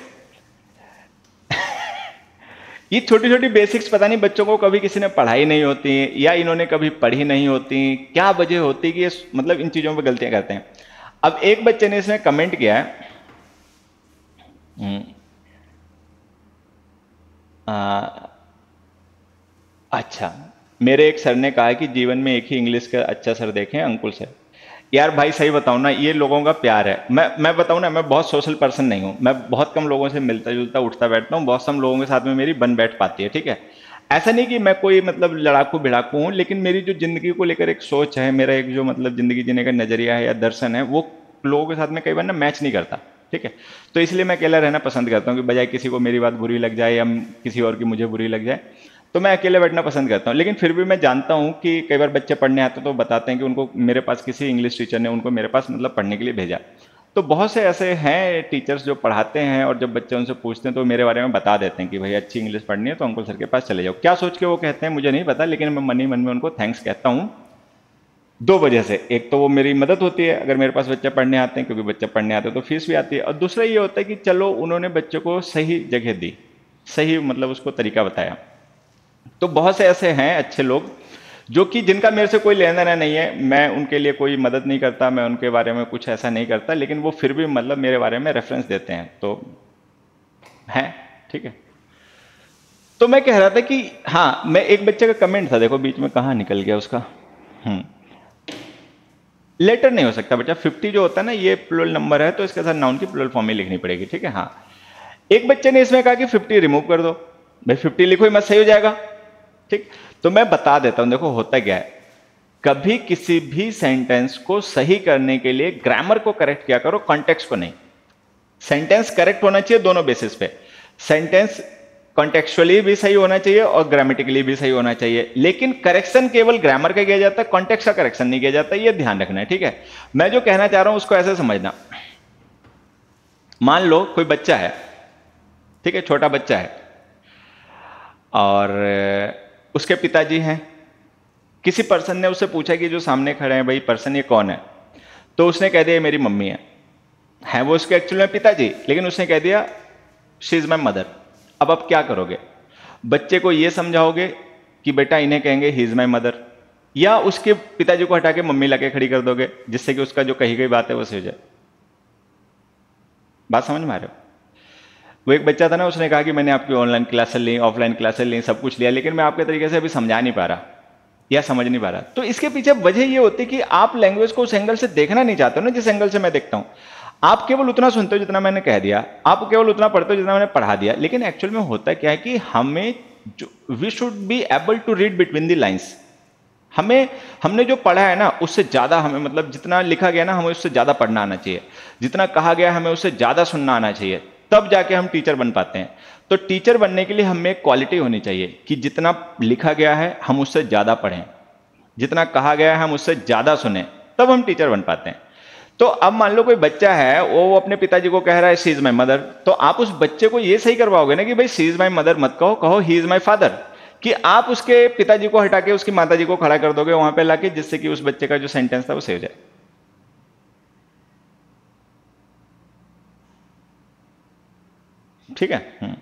ये छोटी छोटी बेसिक्स पता नहीं बच्चों को कभी किसी ने पढ़ाई नहीं होती या इन्होंने कभी पढ़ी नहीं होती, क्या वजह होती कि ये मतलब इन चीजों पे गलतियां करते हैं। अब एक बच्चे ने इसमें कमेंट किया है, आ, अच्छा, मेरे एक सर ने कहा है कि जीवन में एक ही इंग्लिश का अच्छा सर देखें, अंकुल सर। यार भाई सही बताऊं ना, ये लोगों का प्यार है। मैं मैं बताऊं ना, मैं बहुत सोशल पर्सन नहीं हूं, मैं बहुत कम लोगों से मिलता जुलता उठता बैठता हूं, बहुत कम लोगों के साथ में मेरी बन बैठ पाती है, ठीक है। ऐसा नहीं कि मैं कोई मतलब लड़ाकू भिड़ाकू हूं, लेकिन मेरी जो जिंदगी को लेकर एक सोच है, मेरा एक जो मतलब जिंदगी जीने का नजरिया है या दर्शन है, वो लोगों के साथ में कई बार ना मैच नहीं करता, ठीक है। तो इसलिए मैं अकेला रहना पसंद करता हूं कि बजाय किसी को मेरी बात बुरी लग जाए या किसी और की मुझे बुरी लग जाए, तो मैं अकेले बैठना पसंद करता हूं। लेकिन फिर भी मैं जानता हूं कि कई बार बच्चे पढ़ने आते तो बताते हैं कि उनको मेरे पास किसी इंग्लिश टीचर ने उनको मेरे पास मतलब पढ़ने के लिए भेजा। तो बहुत से ऐसे हैं टीचर्स जो पढ़ाते हैं और जब बच्चे उनसे पूछते हैं तो मेरे बारे में बता देते हैं कि भाई अच्छी इंग्लिश पढ़नी है तो अंकुल सर के पास चले जाओ। क्या सोच के वो कहते हैं मुझे नहीं पता, लेकिन मैं मन ही मन में उनको थैंक्स कहता हूँ दो वजह से, एक तो वो मेरी मदद होती है अगर मेरे पास बच्चे पढ़ने आते हैं, क्योंकि बच्चे पढ़ने आते हैं तो फीस भी आती है, और दूसरा ये होता है कि चलो उन्होंने बच्चों को सही जगह दी, सही मतलब उसको तरीका बताया। तो बहुत से ऐसे हैं अच्छे लोग जो कि जिनका मेरे से कोई लेना देना नहीं है, मैं उनके लिए कोई मदद नहीं करता, मैं उनके बारे में कुछ ऐसा नहीं करता, लेकिन वो फिर भी मतलब मेरे बारे में रेफरेंस देते हैं, तो है ठीक है। तो मैं कह रहा था कि हाँ, मैं एक बच्चे का कमेंट था, देखो बीच में कहाँ निकल गया उसका। हम्म लेटर नहीं हो सकता बच्चा, फिफ्टी जो होता है ना ये प्लूरल नंबर है, तो इसके साथ नाउन की प्लूरल फॉर्म में लिखनी पड़ेगी, ठीक है। हाँ, एक बच्चे ने इसमें कहा कि फिफ्टी रिमूव कर दो, भाई फिफ्टी लिखो ही मत, सही हो जाएगा, ठीक। तो मैं बता देता हूं, देखो होता क्या है, कभी किसी भी सेंटेंस को सही करने के लिए ग्रामर को करेक्ट किया करो, कॉन्टेक्स्ट को नहीं। सेंटेंस करेक्ट होना चाहिए दोनों बेसिस पे, सेंटेंस कॉन्टेक्चुअली भी सही होना चाहिए और ग्रामेटिकली भी सही होना चाहिए, लेकिन करेक्शन केवल ग्रामर का किया जाता है, कॉन्टेक्स्ट का करेक्शन नहीं किया जाता, ये ध्यान रखना है, ठीक है। मैं जो कहना चाह रहा हूं उसको ऐसे समझना, मान लो कोई बच्चा है, ठीक है, छोटा बच्चा है, और उसके पिताजी हैं, किसी पर्सन ने उससे पूछा कि जो सामने खड़े हैं भाई पर्सन ये कौन है, तो उसने कह दिया मेरी मम्मी है है वो उसके एक्चुअल में पिताजी, लेकिन उसने कह दिया शी इज माई मदर। अब आप क्या करोगे, बच्चे को ये समझाओगे कि बेटा इन्हें कहेंगे ही इज माई मदर, या उसके पिताजी को हटा के मम्मी लाके खड़ी कर दोगे, जिससे कि उसका जो कही गई बात है वो सही हो जाए। बात समझ में आ रहे हो? वो एक बच्चा था ना, उसने कहा कि मैंने आपकी ऑनलाइन क्लासेस ली, ऑफलाइन क्लासेस ली, सब कुछ लिया, लेकिन मैं आपके तरीके से अभी समझा नहीं पा रहा या समझ नहीं पा रहा। तो इसके पीछे वजह ये होती है कि आप लैंग्वेज को उस एंगल से देखना नहीं चाहते हो ना, जिस एंगल से मैं देखता हूं। आप केवल उतना सुनते हो जितना मैंने कह दिया, आप केवल उतना पढ़ते हो जितना मैंने पढ़ा दिया, लेकिन एक्चुअल में होता क्या है कि हमें we should be able to read between the lines. हमें हमने जो पढ़ा है ना उससे ज्यादा हमें, मतलब जितना लिखा गया ना हमें उससे ज्यादा पढ़ना आना चाहिए, जितना कहा गया हमें उससे ज्यादा सुनना आना चाहिए, तब जाके हम टीचर बन पाते हैं। तो टीचर बनने के लिए हमें एक क्वालिटी होनी चाहिए कि जितना लिखा गया है हम उससे ज्यादा पढ़ें, जितना कहा गया है हम उससे ज्यादा सुने, तब हम टीचर बन पाते हैं। तो अब मान लो कोई बच्चा है, वो अपने पिताजी को कह रहा है शी इज माई मदर, तो आप उस बच्चे को ये सही करवाओगे ना कि भाई शी इज माई मदर मत कहो, कहो ही इज माई फादर, कि आप उसके पिताजी को हटा के उसकी माताजी को खड़ा कर दोगे वहां पे लाके, जिससे कि उस बच्चे का जो सेंटेंस था वो सही हो जाए। ठीक है। हम्म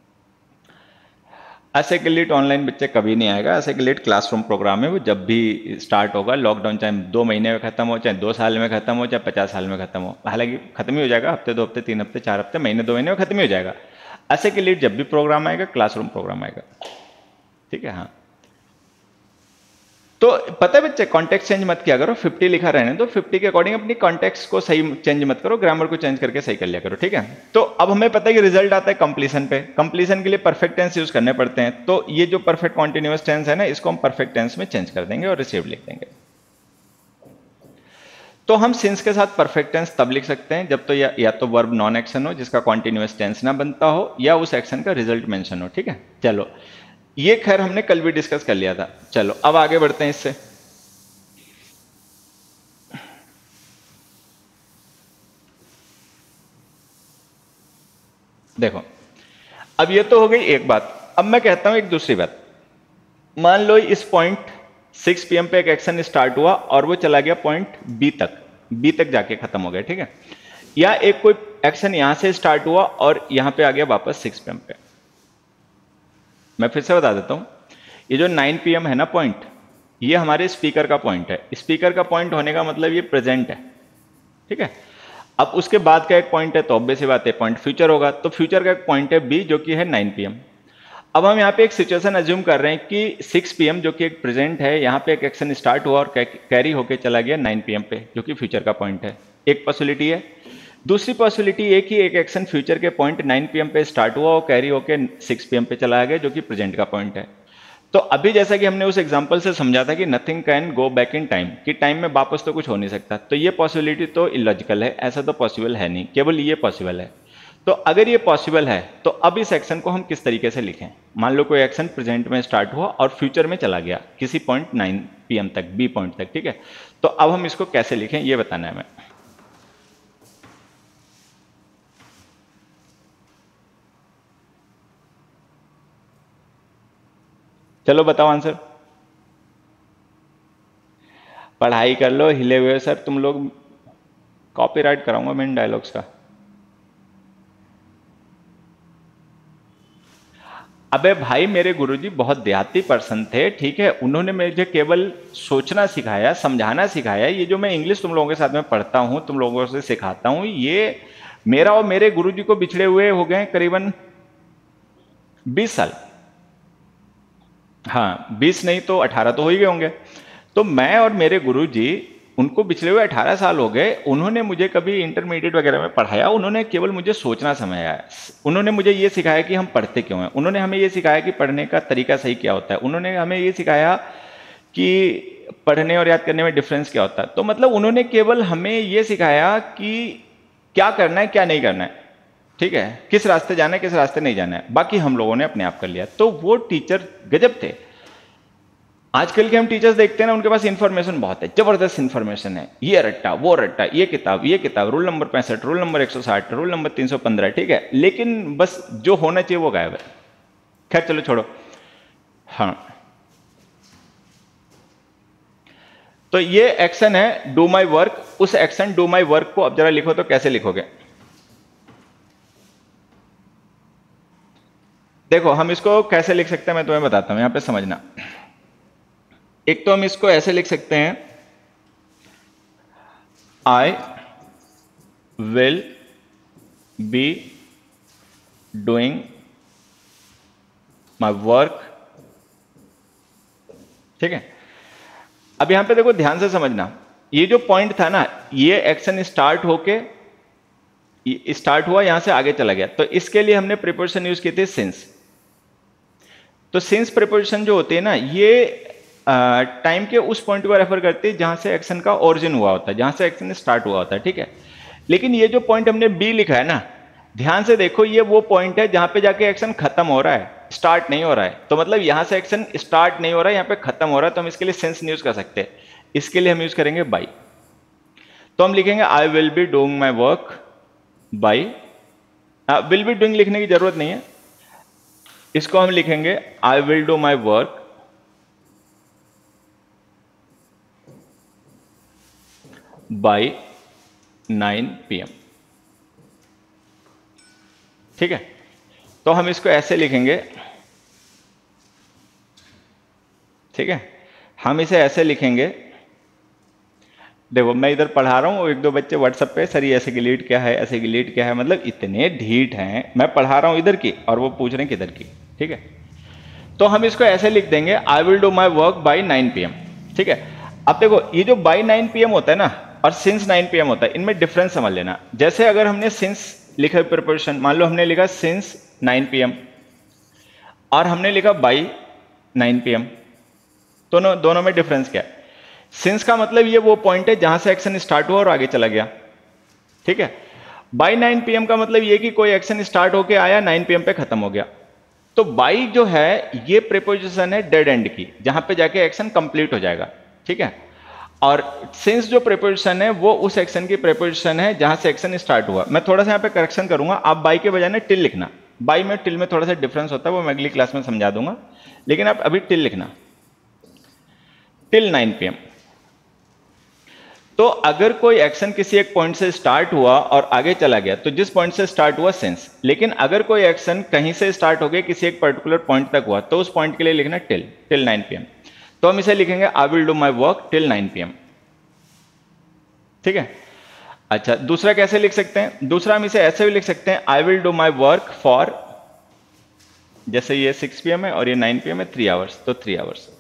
एसेक्लेट ऑनलाइन बच्चे कभी नहीं आएगा, एसेक्लेट क्लासरूम प्रोग्राम है, वो जब भी स्टार्ट होगा, लॉकडाउन चाहे दो महीने में खत्म हो, चाहे दो साल में खत्म हो, चाहे पचास साल में खत्म हो, हालांकि खत्म ही हो जाएगा, हफ्ते दो हफ्ते तीन हफ्ते चार हफ्ते महीने दो महीने में खत्म ही हो जाएगा। एसेक्लेट जब भी प्रोग्राम आएगा क्लासरूम प्रोग्राम आएगा, ठीक है। हाँ, तो पता है बच्चे, कॉन्टेक्स्ट चेंज मत किया करो, फिफ्टी लिखा रहने दो, फिफ्टी के अकॉर्डिंग अपनी कॉन्टेक्स्ट को सही चेंज मत करो, ग्रामर को चेंज करके सही कर लिया करो, ठीक है। तो अब हमें पता है कि रिजल्ट आता है कंप्लीशन पे, कंप्लीशन के लिए परफेक्ट टेंस यूज करने पड़ते हैं, तो ये जो परफेक्ट कॉन्टिन्यूअस टेंस है ना, इसको हम परफेक्ट टेंस में चेंज कर देंगे और रिसीव लिख देंगे। तो हम सिंस के साथ परफेक्ट टेंस तब लिख सकते हैं जब तो या, या तो वर्ब नॉन एक्शन हो जिसका कॉन्टिन्यूअस टेंस ना बनता हो, या उस एक्शन का रिजल्ट मेंशन हो, ठीक है। चलो, ये खैर हमने कल भी डिस्कस कर लिया था। चलो अब आगे बढ़ते हैं इससे। देखो, अब ये तो हो गई एक बात, अब मैं कहता हूं एक दूसरी बात। मान लो इस पॉइंट सिक्स पीएम पे एक एक्शन स्टार्ट हुआ और वो चला गया पॉइंट बी तक, बी तक जाके खत्म हो गया, ठीक है। या एक कोई एक्शन यहां से स्टार्ट हुआ और यहां पे आ गया वापस सिक्स पीएम पे। मैं फिर से बता देता हूं, ये जो नाइन पीएम है ना पॉइंट, ये हमारे स्पीकर का पॉइंट है। स्पीकर का पॉइंट होने का मतलब ये प्रेजेंट है, ठीक है। अब उसके बाद का एक पॉइंट है तो ऑब्वियस सी बात है पॉइंट फ्यूचर होगा, तो फ्यूचर का एक पॉइंट है बी जो कि है नाइन पीएम। अब हम यहाँ पे एक सिचुएशन अज्यूम कर रहे हैं कि सिक्स पीएम जो कि एक प्रेजेंट है, यहाँ पे एक एक्शन स्टार्ट हुआ और कैरी होके चला गया नाइन पीएम पे जो कि फ्यूचर का पॉइंट है। एक पॉसिबिलिटी है। दूसरी पॉसिबिलिटी ये कि एक एक्शन फ्यूचर के पॉइंट नाइन पीएम पे स्टार्ट हुआ और कैरी होके सिक्स पीएम पे चला गया जो कि प्रेजेंट का पॉइंट है। तो अभी जैसा कि हमने उस एग्जांपल से समझा था कि nothing can go back in time, कि टाइम में वापस तो कुछ हो नहीं सकता, तो ये पॉसिबिलिटी तो इलॉजिकल है, ऐसा तो पॉसिबल है नहीं, केवल ये पॉसिबल है। तो अगर ये पॉसिबल है तो अब इस एक्शन को हम किस तरीके से लिखें। मान लो कोई एक्शन प्रेजेंट में स्टार्ट हुआ और फ्यूचर में चला गया किसी पॉइंट नाइन पीएम तक, बी पॉइंट तक, ठीक है। तो अब हम इसको कैसे लिखें ये बताना है हमें। चलो बताओ आंसर। पढ़ाई कर लो, हिले हुए सर तुम लोग। कॉपीराइट कराऊंगा मैं इन डायलॉग्स का। अबे भाई मेरे गुरुजी बहुत देहाती पर्सन थे, ठीक है, उन्होंने मुझे केवल सोचना सिखाया, समझाना सिखाया। ये जो मैं इंग्लिश तुम लोगों के साथ में पढ़ता हूं, तुम लोगों से सिखाता हूं, ये मेरा और मेरे गुरुजी को बिछड़े हुए हो गए करीबन बीस साल। हाँ, बीस नहीं तो अठारह तो हो ही गए होंगे। तो मैं और मेरे गुरुजी, उनको पिछले हुए अठारह साल हो गए। उन्होंने मुझे कभी इंटरमीडिएट वगैरह में पढ़ाया, उन्होंने केवल मुझे सोचना समझाया है। उन्होंने मुझे ये सिखाया कि हम पढ़ते क्यों हैं, उन्होंने हमें ये सिखाया कि पढ़ने का तरीका सही क्या होता है, उन्होंने हमें ये सिखाया कि पढ़ने और याद करने में डिफरेंस क्या होता है। तो मतलब उन्होंने केवल हमें ये सिखाया कि क्या करना है क्या नहीं करना है, ठीक है, किस रास्ते जाना है किस रास्ते नहीं जाना है, बाकी हम लोगों ने अपने आप कर लिया। तो वो टीचर गजब थे। आजकल के हम टीचर्स देखते हैं ना, उनके पास इंफॉर्मेशन बहुत है, जबरदस्त इंफॉर्मेशन है, ये रट्टा वो रट्टा, ये किताब ये किताब, रूल नंबर पैंसठ, रूल नंबर एक सौ साठ, रूल नंबर तीन सौ पंद्रह, ठीक है, लेकिन बस जो होना चाहिए वो गायब है। खैर चलो छोड़ो। हाँ, तो ये एक्शन है डू माई वर्क। उस एक्शन डू माई वर्क को अब जरा लिखो तो कैसे लिखोगे? देखो हम इसको कैसे लिख सकते हैं मैं तुम्हें बताता हूं, यहां पे समझना। एक तो हम इसको ऐसे लिख सकते हैं, I will be doing my work, ठीक है। अब यहां पे देखो ध्यान से समझना, ये जो पॉइंट था ना, ये एक्शन स्टार्ट होके स्टार्ट हुआ, यहां से आगे चला गया, तो इसके लिए हमने प्रीपोजिशन यूज की थी सिंस। तो सिंस प्रीपोजिशन जो होती है ना, ये टाइम uh, के उस पॉइंट को रेफर करती है जहां से एक्शन का ओरिजिन हुआ होता है, जहां से एक्शन स्टार्ट हुआ होता है, ठीक है। लेकिन ये जो पॉइंट हमने बी लिखा है ना, ध्यान से देखो, ये वो पॉइंट है जहां पे जाके एक्शन खत्म हो रहा है, स्टार्ट नहीं हो रहा है। तो मतलब यहां से एक्शन स्टार्ट नहीं हो रहा है, यहां पे खत्म हो रहा है, तो हम इसके लिए सिंस नहीं यूज कर सकते। इसके लिए हम यूज करेंगे बाई। तो हम लिखेंगे I will be doing my work by. Will be doing लिखने की जरूरत नहीं है, इसको हम लिखेंगे I will do my work by nine P M, ठीक है। तो हम इसको ऐसे लिखेंगे, ठीक है, हम इसे ऐसे लिखेंगे। देखो मैं इधर पढ़ा रहा हूं, एक दो बच्चे व्हाट्सएप पे सर ये ऐसे गिलीट क्या है, ऐसे गिलीट क्या है, मतलब इतने ढीठ हैं। मैं पढ़ा रहा हूं इधर की और वो पूछ रहे हैं किधर की, ठीक है। तो हम इसको ऐसे लिख देंगे, I will do my work by nine P M, ठीक है। अब देखो ये जो बाई नाइन पी एम होता है ना और सिंस नाइन पी एम होता है, इनमें डिफरेंस समझ लेना। जैसे अगर हमने सिंस लिखा प्रिपोजिशन, मान लो हमने लिखा सिंस नाइन पी एम और हमने लिखा बाई नाइन पी एम, दोनों दोनों में डिफरेंस क्या है? सिंस का मतलब ये वो पॉइंट है जहां से एक्शन स्टार्ट हुआ और आगे चला गया, ठीक है। बाई नाइन पी एम का मतलब ये कि कोई एक्शन स्टार्ट होके आया, नाइन पी एम पे खत्म हो गया। तो बाई जो है ये प्रीपोजिशन है डेड एंड की, जहां पे जाके एक्शन कंप्लीट हो जाएगा, ठीक है। और सिंस जो प्रीपोजिशन है वो उस एक्शन की प्रीपोजिशन है जहां से एक्शन स्टार्ट हुआ। मैं थोड़ा सा यहाँ पे करेक्शन करूंगा, आप बाई के बजाय ना टिल लिखना। बाई में टिल में थोड़ा सा डिफरेंस होता है, वो मैं अगली क्लास में समझा दूंगा, लेकिन आप अभी टिल लिखना, टिल नाइन पी एम। तो अगर कोई एक्शन किसी एक पॉइंट से स्टार्ट हुआ और आगे चला गया, तो जिस पॉइंट से स्टार्ट हुआ सिंस। लेकिन अगर कोई एक्शन कहीं से स्टार्ट हो गया किसी एक पर्टिकुलर पॉइंट तक हुआ, तो उस पॉइंट के लिए लिखना till, till nine P M. तो हम इसे लिखेंगे I will do my work till nine P M, ठीक है। अच्छा, दूसरा कैसे लिख सकते हैं? दूसरा हम इसे ऐसे भी लिख सकते हैं, I will do my work for, जैसे ये सिक्स पी एम है और ये नाइन पी एम है, थ्री आवर्स, तो थ्री आवर्स।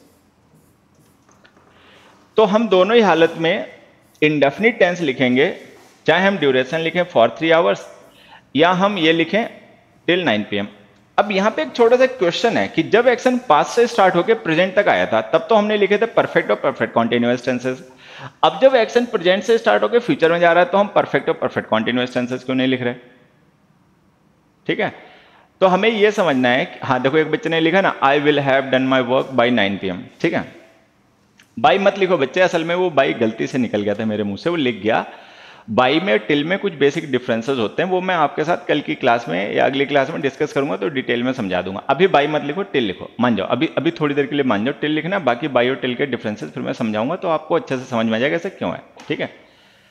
तो हम दोनों ही हालत में इंडेफिनिट टेंस लिखेंगे, चाहे हम ड्यूरेशन लिखें फॉर थ्री आवर्स या हम ये लिखें टिल नाइन पी एम। अब यहां पे एक छोटा सा क्वेश्चन है कि जब एक्शन पास्ट से स्टार्ट होकर प्रेजेंट तक आया था, तब तो हमने लिखे थे परफेक्ट और परफेक्ट कॉन्टिन्यूअस टेंसेस। अब जब एक्शन प्रेजेंट से स्टार्ट होकर फ्यूचर में जा रहा है, तो हम परफेक्ट और परफेक्ट कॉन्टिन्यूअस टेंसेस क्यों नहीं लिख रहे? ठीक है, तो हमें यह समझना है कि, हाँ देखो एक बच्चे ने लिखा ना, I will have done my work by nine P M, ठीक है। बाई मत लिखो बच्चे, असल में वो बाई गलती से निकल गया था मेरे मुंह से, वो लिख गया बाई में टिल में कुछ बेसिक डिफरेंसेस होते हैं, वो मैं आपके साथ कल की क्लास में या अगली क्लास में डिस्कस करूंगा तो डिटेल में समझा दूंगा। अभी बाई मत लिखो, टिल लिखो, मान जाओ, अभी अभी थोड़ी देर के लिए मान जाओ, टिल लिखना, बाकी बाई और टिल के डिफरेंसेस फिर मैं समझाऊंगा तो आपको अच्छे से समझ में आ जाएगा ऐसा क्यों है, ठीक है।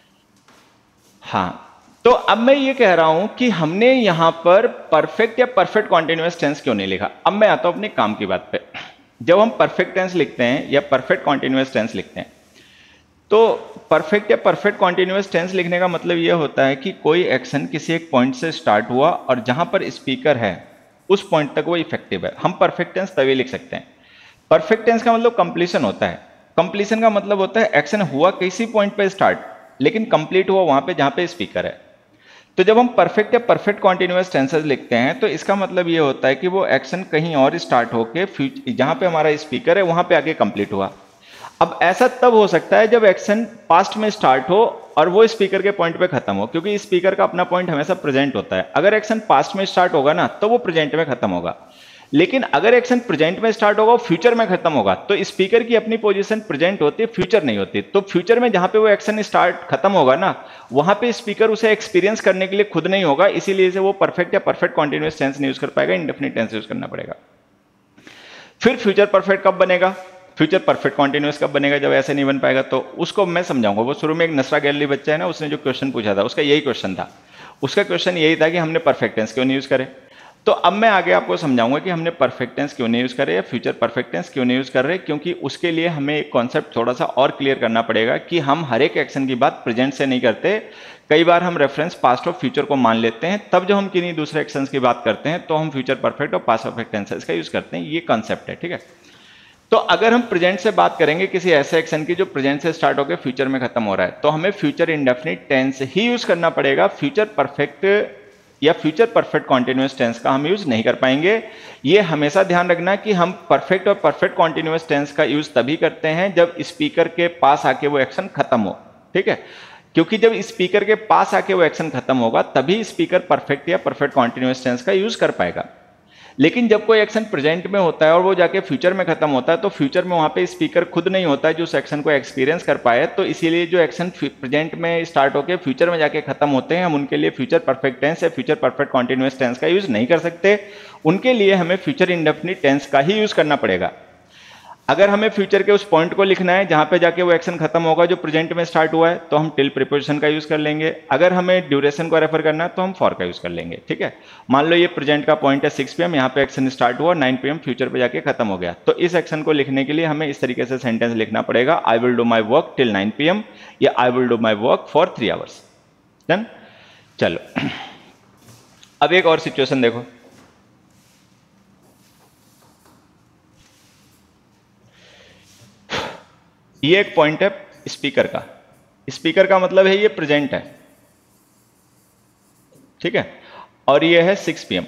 हाँ, तो अब मैं ये कह रहा हूं कि हमने यहां पर परफेक्ट या परफेक्ट कॉन्टिन्यूअस टेंस क्यों नहीं लिखा। अब मैं आता हूं अपने काम की बात पे। जब हम परफेक्ट टेंस लिखते हैं या परफेक्ट कॉन्टिन्यूअस टेंस लिखते हैं तो परफेक्ट या परफेक्ट कॉन्टिन्यूअस टेंस लिखने का मतलब यह होता है कि कोई एक्शन किसी एक पॉइंट से स्टार्ट हुआ और जहां पर स्पीकर है उस पॉइंट तक वो इफेक्टिव है। हम परफेक्ट टेंस तभी लिख सकते हैं। परफेक्ट टेंस का मतलब कंप्लीशन होता है। कंप्लीशन का मतलब होता है एक्शन हुआ किसी पॉइंट पे स्टार्ट, लेकिन कंप्लीट हुआ वहां पे जहां पे स्पीकर है। तो जब हम परफेक्ट या परफेक्ट कॉन्टिन्यूअस टेंसेस लिखते हैं तो इसका मतलब ये होता है कि वो एक्शन कहीं और स्टार्ट होके जहां पे हमारा स्पीकर है वहां पे आके कंप्लीट हुआ। अब ऐसा तब हो सकता है जब एक्शन पास्ट में स्टार्ट हो और वो स्पीकर के पॉइंट पे खत्म हो, क्योंकि स्पीकर का अपना पॉइंट हमेशा प्रेजेंट होता है। अगर एक्शन पास्ट में स्टार्ट होगा ना तो वो प्रेजेंट में खत्म होगा, लेकिन अगर एक्शन प्रेजेंट में स्टार्ट होगा फ्यूचर में खत्म होगा। तो स्पीकर की अपनी पोजीशन प्रेजेंट होती है, फ्यूचर नहीं होती। तो फ्यूचर में जहां पे वो एक्शन स्टार्ट खत्म होगा ना वहां पे स्पीकर उसे एक्सपीरियंस करने के लिए खुद नहीं होगा, इसीलिए से वो परफेक्ट या परफेक्ट कॉन्टिन्यूअस टेंस नहीं यूज कर पाएगा, इंडेफिनिट टेंस यूज करना पड़ेगा। फिर फ्यूचर परफेक्ट कब बनेगा, फ्यूचर परफेक्ट कॉन्टिन्यूअस कब बनेगा, जब ऐसे नहीं बन पाएगा तो उसको मैं समझाऊंगा। वो शुरू में एक नसरा गैलरी बच्चा है ना, उसने जो क्वेश्चन पूछा था उसका यही क्वेश्चन था। उसका क्वेश्चन यही था कि हमने परफेक्ट टेंस क्यों नहीं यूज करे। तो अब मैं आगे आपको समझाऊंगा कि हमने परफेक्ट टेंस क्यों नहीं यूज करे या फ्यूचर परफेक्ट टेंस क्यों नहीं यूज कर रहे, क्योंकि उसके लिए हमें एक कॉन्सेप्ट थोड़ा सा और क्लियर करना पड़ेगा कि हम हर एक एक्शन की बात प्रेजेंट से नहीं करते। कई बार हम रेफरेंस पास्ट और फ्यूचर को मान लेते हैं, तब जब हम किन्हीं दूसरे एक्शन की बात करते हैं तो हम फ्यूचर परफेक्ट और पास्ट परफेक्ट टेंसेस का यूज करते हैं। ये कॉन्सेप्ट है, ठीक है। तो अगर हम प्रेजेंट से बात करेंगे किसी ऐसे एक्शन की जो प्रेजेंट से स्टार्ट होकर फ्यूचर में खत्म हो रहा है, तो हमें फ्यूचर इंडेफिनिट टेंस ही यूज करना पड़ेगा। फ्यूचर परफेक्ट या फ्यूचर परफेक्ट कॉन्टिन्यूअस टेंस का हम यूज नहीं कर पाएंगे। ये हमेशा ध्यान रखना कि हम परफेक्ट और परफेक्ट कॉन्टिन्यूअस टेंस का यूज तभी करते हैं जब स्पीकर के पास आके वो एक्शन खत्म हो, ठीक है। क्योंकि जब स्पीकर के पास आके वो एक्शन खत्म होगा तभी स्पीकर परफेक्ट या परफेक्ट कॉन्टिन्यूअस टेंस का यूज कर पाएगा। लेकिन जब कोई एक्शन प्रेजेंट में होता है और वो जाके फ्यूचर में खत्म होता है तो फ्यूचर में वहां पे स्पीकर खुद नहीं होता है जो उस एक्शन को एक्सपीरियंस कर पाए। तो इसीलिए जो एक्शन प्रेजेंट में स्टार्ट होकर फ्यूचर में जाके खत्म होते हैं हम उनके लिए फ्यूचर परफेक्ट टेंस या फ्यूचर परफेक्ट कॉन्टिन्यूअस टेंस का यूज नहीं कर सकते। उनके लिए हमें फ्यूचर इंडेफिनिट टेंस का ही यूज करना पड़ेगा। अगर हमें फ्यूचर के उस पॉइंट को लिखना है जहां पे जाके वो एक्शन खत्म होगा जो प्रेजेंट में स्टार्ट हुआ है तो हम टिल प्रीपोजिशन का यूज कर लेंगे। अगर हमें ड्यूरेशन को रेफर करना है तो हम फॉर का यूज कर लेंगे, ठीक है। मान लो ये प्रेजेंट का पॉइंट है सिक्स पी एम, यहाँ पे एक्शन स्टार्ट हुआ, नाइन पी एम फ्यूचर पे जाके खत्म हो गया। तो इस एक्शन को लिखने के लिए हमें इस तरीके से सेंटेंस लिखना पड़ेगा, I will do my work till nine P M या I will do my work for three hours. Done. चलो अब एक और सिचुएशन देखो। ये एक पॉइंट है स्पीकर का। स्पीकर का मतलब है ये प्रेजेंट है, ठीक है, और ये है सिक्स पी एम।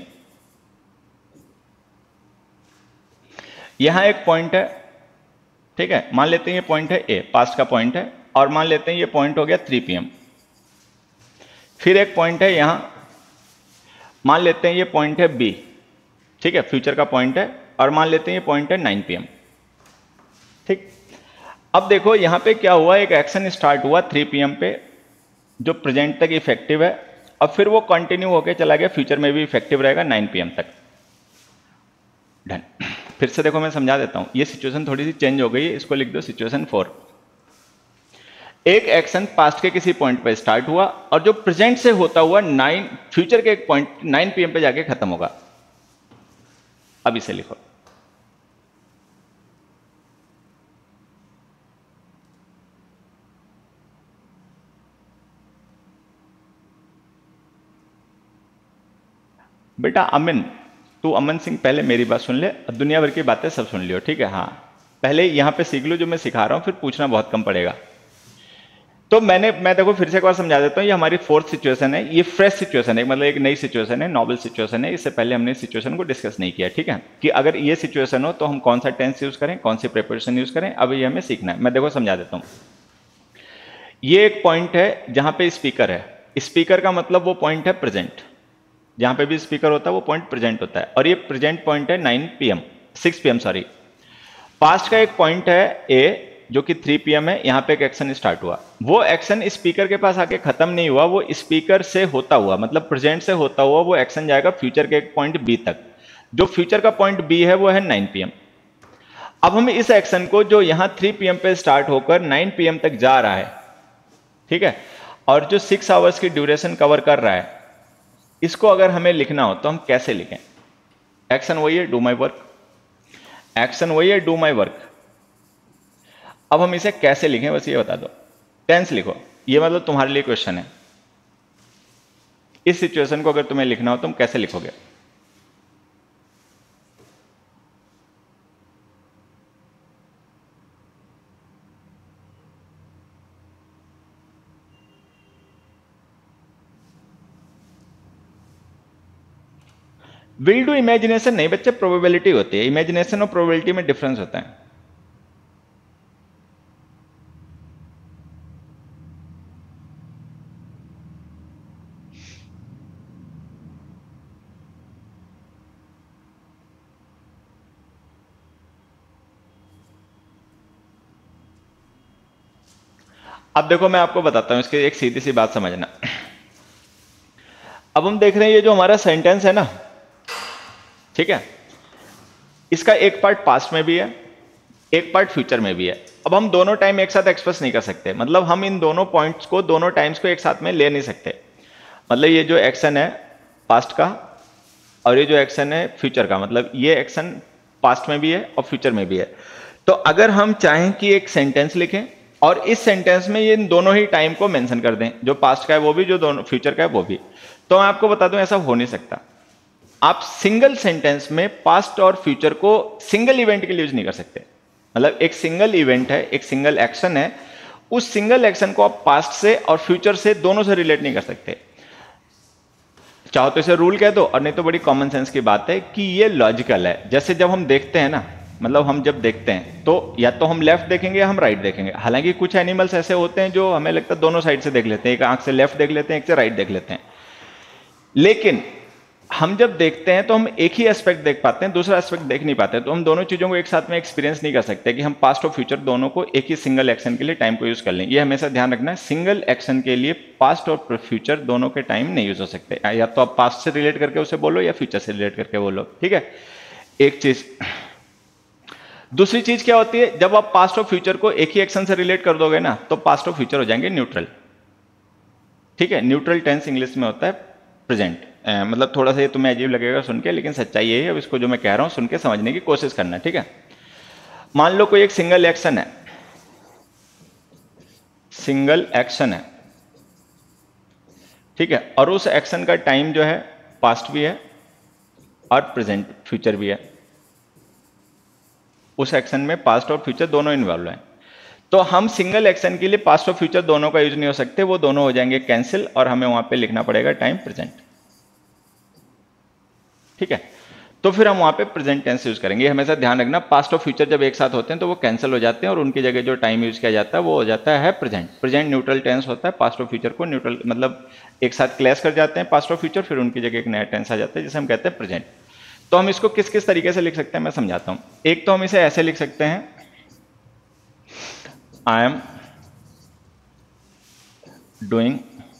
यहां एक पॉइंट है, ठीक है, मान लेते हैं ये पॉइंट है ए, पास्ट का पॉइंट है, और मान लेते हैं ये पॉइंट हो गया थ्री पी एम। फिर एक पॉइंट है यहां, मान लेते हैं ये पॉइंट है बी, ठीक है, फ्यूचर का पॉइंट है, और मान लेते हैं ये पॉइंट है नाइन पी एम, ठीक। अब देखो यहां पे क्या हुआ, एक एक्शन स्टार्ट हुआ थ्री पी एम पे जो प्रेजेंट तक इफेक्टिव है, और फिर वो कंटिन्यू होकर चला गया, फ्यूचर में भी इफेक्टिव रहेगा नाइन पी एम तक। डन। फिर से देखो मैं समझा देता हूं, ये सिचुएशन थोड़ी सी चेंज हो गई है, इसको लिख दो सिचुएशन फोर। एक एक्शन पास्ट के किसी पॉइंट पे स्टार्ट हुआ और जो प्रेजेंट से होता हुआ नाइन फ्यूचर के एक पॉइंट नाइन पी एम पे जाके खत्म होगा। अब इसे लिखो, बेटा अमन, तू अमन सिंह पहले मेरी बात सुन ले, दुनिया भर की बातें सब सुन लियो, ठीक है। हाँ पहले यहां पे सीख लो जो मैं सिखा रहा हूं, फिर पूछना बहुत कम पड़ेगा। तो मैंने मैं देखो फिर से एक बार समझा देता हूं, ये हमारी फोर्थ सिचुएशन है, ये फ्रेश सिचुएशन है, मतलब एक नई सिचुएशन है, नॉवल सिचुएशन है। इससे पहले हमने सिचुएशन को डिस्कस नहीं किया, ठीक है, कि अगर ये सिचुएशन हो तो हम कौन सा टेंस यूज करें, कौन सी प्रिपरेशन यूज करें, अब ये हमें सीखना है। मैं देखो समझा देता हूं। ये एक पॉइंट है जहां पे स्पीकर है, स्पीकर का मतलब वो पॉइंट है प्रेजेंट, जहां पे भी स्पीकर होता है वो पॉइंट प्रेजेंट होता है, और ये प्रेजेंट पॉइंट है nine P M six P M sorry. Past का एक पॉइंट है ए, जो कि थ्री पी एम है, यहाँ पे एक एक्शन स्टार्ट हुआ। वो एक्शन स्पीकर के पास आके खत्म नहीं हुआ, वो स्पीकर से होता हुआ, मतलब प्रेजेंट से होता हुआ वो एक्शन जाएगा फ्यूचर के एक पॉइंट बी तक। जो फ्यूचर का पॉइंट बी है वो है नाइन पी एम। अब हम इस एक्शन को जो यहां थ्री पी एम पे स्टार्ट होकर नाइन पी एम तक जा रहा है, ठीक है, और जो सिक्स आवर्स की ड्यूरेशन कवर कर रहा है, इसको अगर हमें लिखना हो तो हम कैसे लिखें? एक्शन वही है, डू माई वर्क। एक्शन वही है, डू माई वर्क। अब हम इसे कैसे लिखें बस ये बता दो। टेंस लिखो, ये मतलब तुम्हारे लिए क्वेश्चन है। इस सिचुएशन को अगर तुम्हें लिखना हो तुम कैसे लिखोगे? विल डू इमेजिनेशन नहीं बच्चे, प्रोबेबिलिटी होती है। इमेजिनेशन और प्रोबेबिलिटी में डिफरेंस होता है। अब देखो मैं आपको बताता हूं, इसकी एक सीधी सी बात समझना। अब हम देख रहे हैं ये जो हमारा सेंटेंस है ना, ठीक है, इसका एक पार्ट पास्ट में भी है, एक पार्ट फ्यूचर में भी है। अब हम दोनों टाइम एक साथ एक्सप्रेस नहीं कर सकते, मतलब हम इन दोनों पॉइंट्स को, दोनों टाइम्स को एक साथ में ले नहीं सकते। मतलब ये जो एक्शन है पास्ट का और ये जो एक्शन है फ्यूचर का, मतलब ये एक्शन पास्ट में भी है और फ्यूचर में भी है। तो अगर हम चाहें कि एक सेंटेंस लिखें और इस सेंटेंस में ये दोनों ही टाइम को मेंशन कर दें, जो पास्ट का है वो भी, जो दोनों फ्यूचर का है वो भी, तो मैं आपको बता दूं ऐसा हो नहीं सकता। आप सिंगल सेंटेंस में पास्ट और फ्यूचर को सिंगल इवेंट के लिए यूज नहीं कर सकते। मतलब एक सिंगल इवेंट है, एक सिंगल एक्शन है, उस सिंगल एक्शन को आप पास्ट से और फ्यूचर से दोनों से रिलेट नहीं कर सकते। चाहो तो इसे रूल कह दो, और नहीं तो बड़ी कॉमन सेंस की बात है कि ये लॉजिकल है। जैसे जब हम देखते हैं ना, मतलब हम जब देखते हैं तो या तो हम लेफ्ट देखेंगे या हम राइट देखेंगे। हालांकि कुछ एनिमल्स ऐसे होते हैं जो हमें लगता है दोनों साइड से देख लेते हैं, एक आंख से लेफ्ट देख लेते हैं, एक से राइट देख लेते हैं। लेकिन हम जब देखते हैं तो हम एक ही एस्पेक्ट देख पाते हैं, दूसरा एस्पेक्ट देख नहीं पाते। तो हम दोनों चीजों को एक साथ में एक्सपीरियंस नहीं कर सकते कि हम पास्ट और फ्यूचर दोनों को एक ही सिंगल एक्शन के लिए टाइम को यूज कर लें। ये हमेशा ध्यान रखना है, सिंगल एक्शन के लिए पास्ट और फ्यूचर दोनों के टाइम नहीं यूज हो सकते। या तो आप पास्ट से रिलेट करके उसे बोलो या फ्यूचर से रिलेट करके बोलो, ठीक है, एक चीज। दूसरी चीज क्या होती है, जब आप पास्ट और फ्यूचर को एक ही एक्शन से रिलेट कर दोगे ना, तो पास्ट और फ्यूचर हो जाएंगे न्यूट्रल, ठीक है। न्यूट्रल टेंस इंग्लिश में होता है प्रेजेंट। मतलब थोड़ा सा ये तुम्हें अजीब लगेगा सुन के, लेकिन सच्चाई यही है। अब इसको जो मैं कह रहा हूं सुन के समझने की कोशिश करना, ठीक है। मान लो कोई एक सिंगल एक्शन है, सिंगल एक्शन है, ठीक है, और उस एक्शन का टाइम जो है पास्ट भी है और प्रेजेंट फ्यूचर भी है। उस एक्शन में पास्ट और फ्यूचर दोनों इन्वॉल्व हैं। तो हम सिंगल एक्शन के लिए पास्ट और फ्यूचर दोनों का यूज नहीं हो सकते, वो दोनों हो जाएंगे कैंसिल, और हमें वहां पे लिखना पड़ेगा टाइम प्रेजेंट, ठीक है। तो फिर हम वहां पे प्रेजेंट टेंस यूज करेंगे। हमेशा ध्यान रखना, पास्ट और फ्यूचर जब एक साथ होते हैं तो वो कैंसिल हो जाते हैं और उनकी जगह जो टाइम यूज किया जाता है वो हो जाता है प्रेजेंट। प्रेजेंट न्यूट्रल टेंस होता है, पास्ट और फ्यूचर को न्यूट्रल मतलब एक साथ क्लैश कर जाते हैं पास्ट और फ्यूचर, फिर उनकी जगह एक नया टेंस आ जाता है जिसे हम कहते हैं प्रेजेंट। तो हम इसको किस किस तरीके से लिख सकते हैं मैं समझाता हूं। एक तो हम इसे ऐसे लिख सकते हैं, I am doing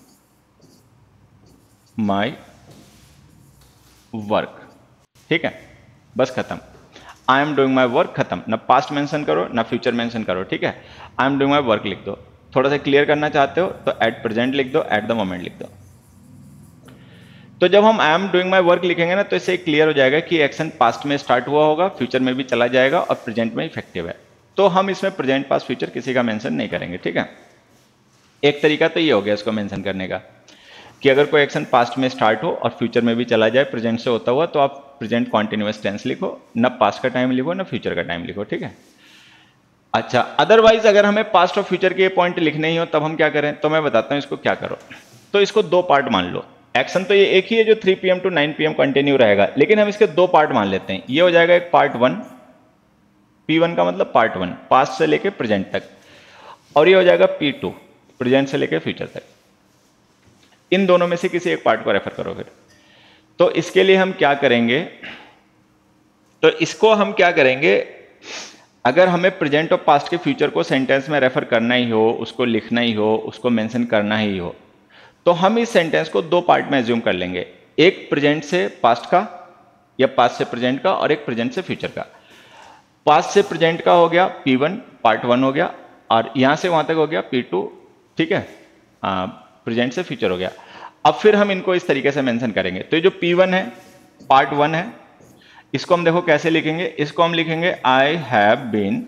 my work, ठीक है, बस खत्म। I am doing my work, खत्म। ना पास्ट मेंशन करो ना फ्यूचर मेंशन करो, ठीक है। I am doing my work लिख दो। थोड़ा सा क्लियर करना चाहते हो तो एट प्रेजेंट लिख दो, एट द मोमेंट लिख दो। तो जब हम I am doing my work लिखेंगे ना, तो इससे क्लियर हो जाएगा कि एक्शन पास्ट में स्टार्ट हुआ होगा, फ्यूचर में भी चला जाएगा और प्रेजेंट में इफेक्टिव है। तो हम इसमें प्रेजेंट पास्ट फ्यूचर किसी का मेंशन नहीं करेंगे, ठीक है। एक तरीका तो ये हो गया इसको मेंशन करने का कि अगर कोई एक्शन पास्ट में स्टार्ट हो और फ्यूचर में भी चला जाए प्रेजेंट से होता हुआ, तो आप प्रेजेंट कॉन्टिन्यूअस टेंस लिखो, ना पास्ट का टाइम लिखो ना फ्यूचर का टाइम लिखो, ठीक है। अच्छा, अदरवाइज अगर हमें पास्ट और फ्यूचर के पॉइंट लिखने ही हो तब हम क्या करें, तो मैं बताता हूं इसको क्या करो। तो इसको दो पार्ट मान लो। एक्शन तो ये एक ही है जो three P M to nine P M continue रहेगा, लेकिन हम इसके दो पार्ट मान लेते हैं। ये हो जाएगा एक पार्ट वन, पी वन का मतलब पार्ट वन, पास्ट से लेके प्रेजेंट तक, और ये हो जाएगा पी टू, प्रेजेंट से लेके फ्यूचर तक। इन दोनों में से किसी एक पार्ट को रेफर करो फिर। तो इसके लिए हम क्या करेंगे, तो इसको हम क्या करेंगे, अगर हमें प्रेजेंट और पास्ट के फ्यूचर को सेंटेंस में रेफर करना ही हो, उसको लिखना ही हो, उसको मेंशन करना ही हो, तो हम इस सेंटेंस को दो पार्ट में एज्यूम कर लेंगे, एक प्रेजेंट से पास्ट का या पास्ट से प्रेजेंट का, और एक प्रेजेंट से फ्यूचर का। पास्ट से प्रेजेंट का हो गया पी वन, पार्ट वन हो गया, और यहां से वहां तक हो गया पी टू, ठीक है, प्रेजेंट से फ्यूचर हो गया। अब फिर हम इनको इस तरीके से मेंशन करेंगे। तो ये जो पी वन है, पार्ट वन है, इसको हम देखो कैसे लिखेंगे, इसको हम लिखेंगे I have been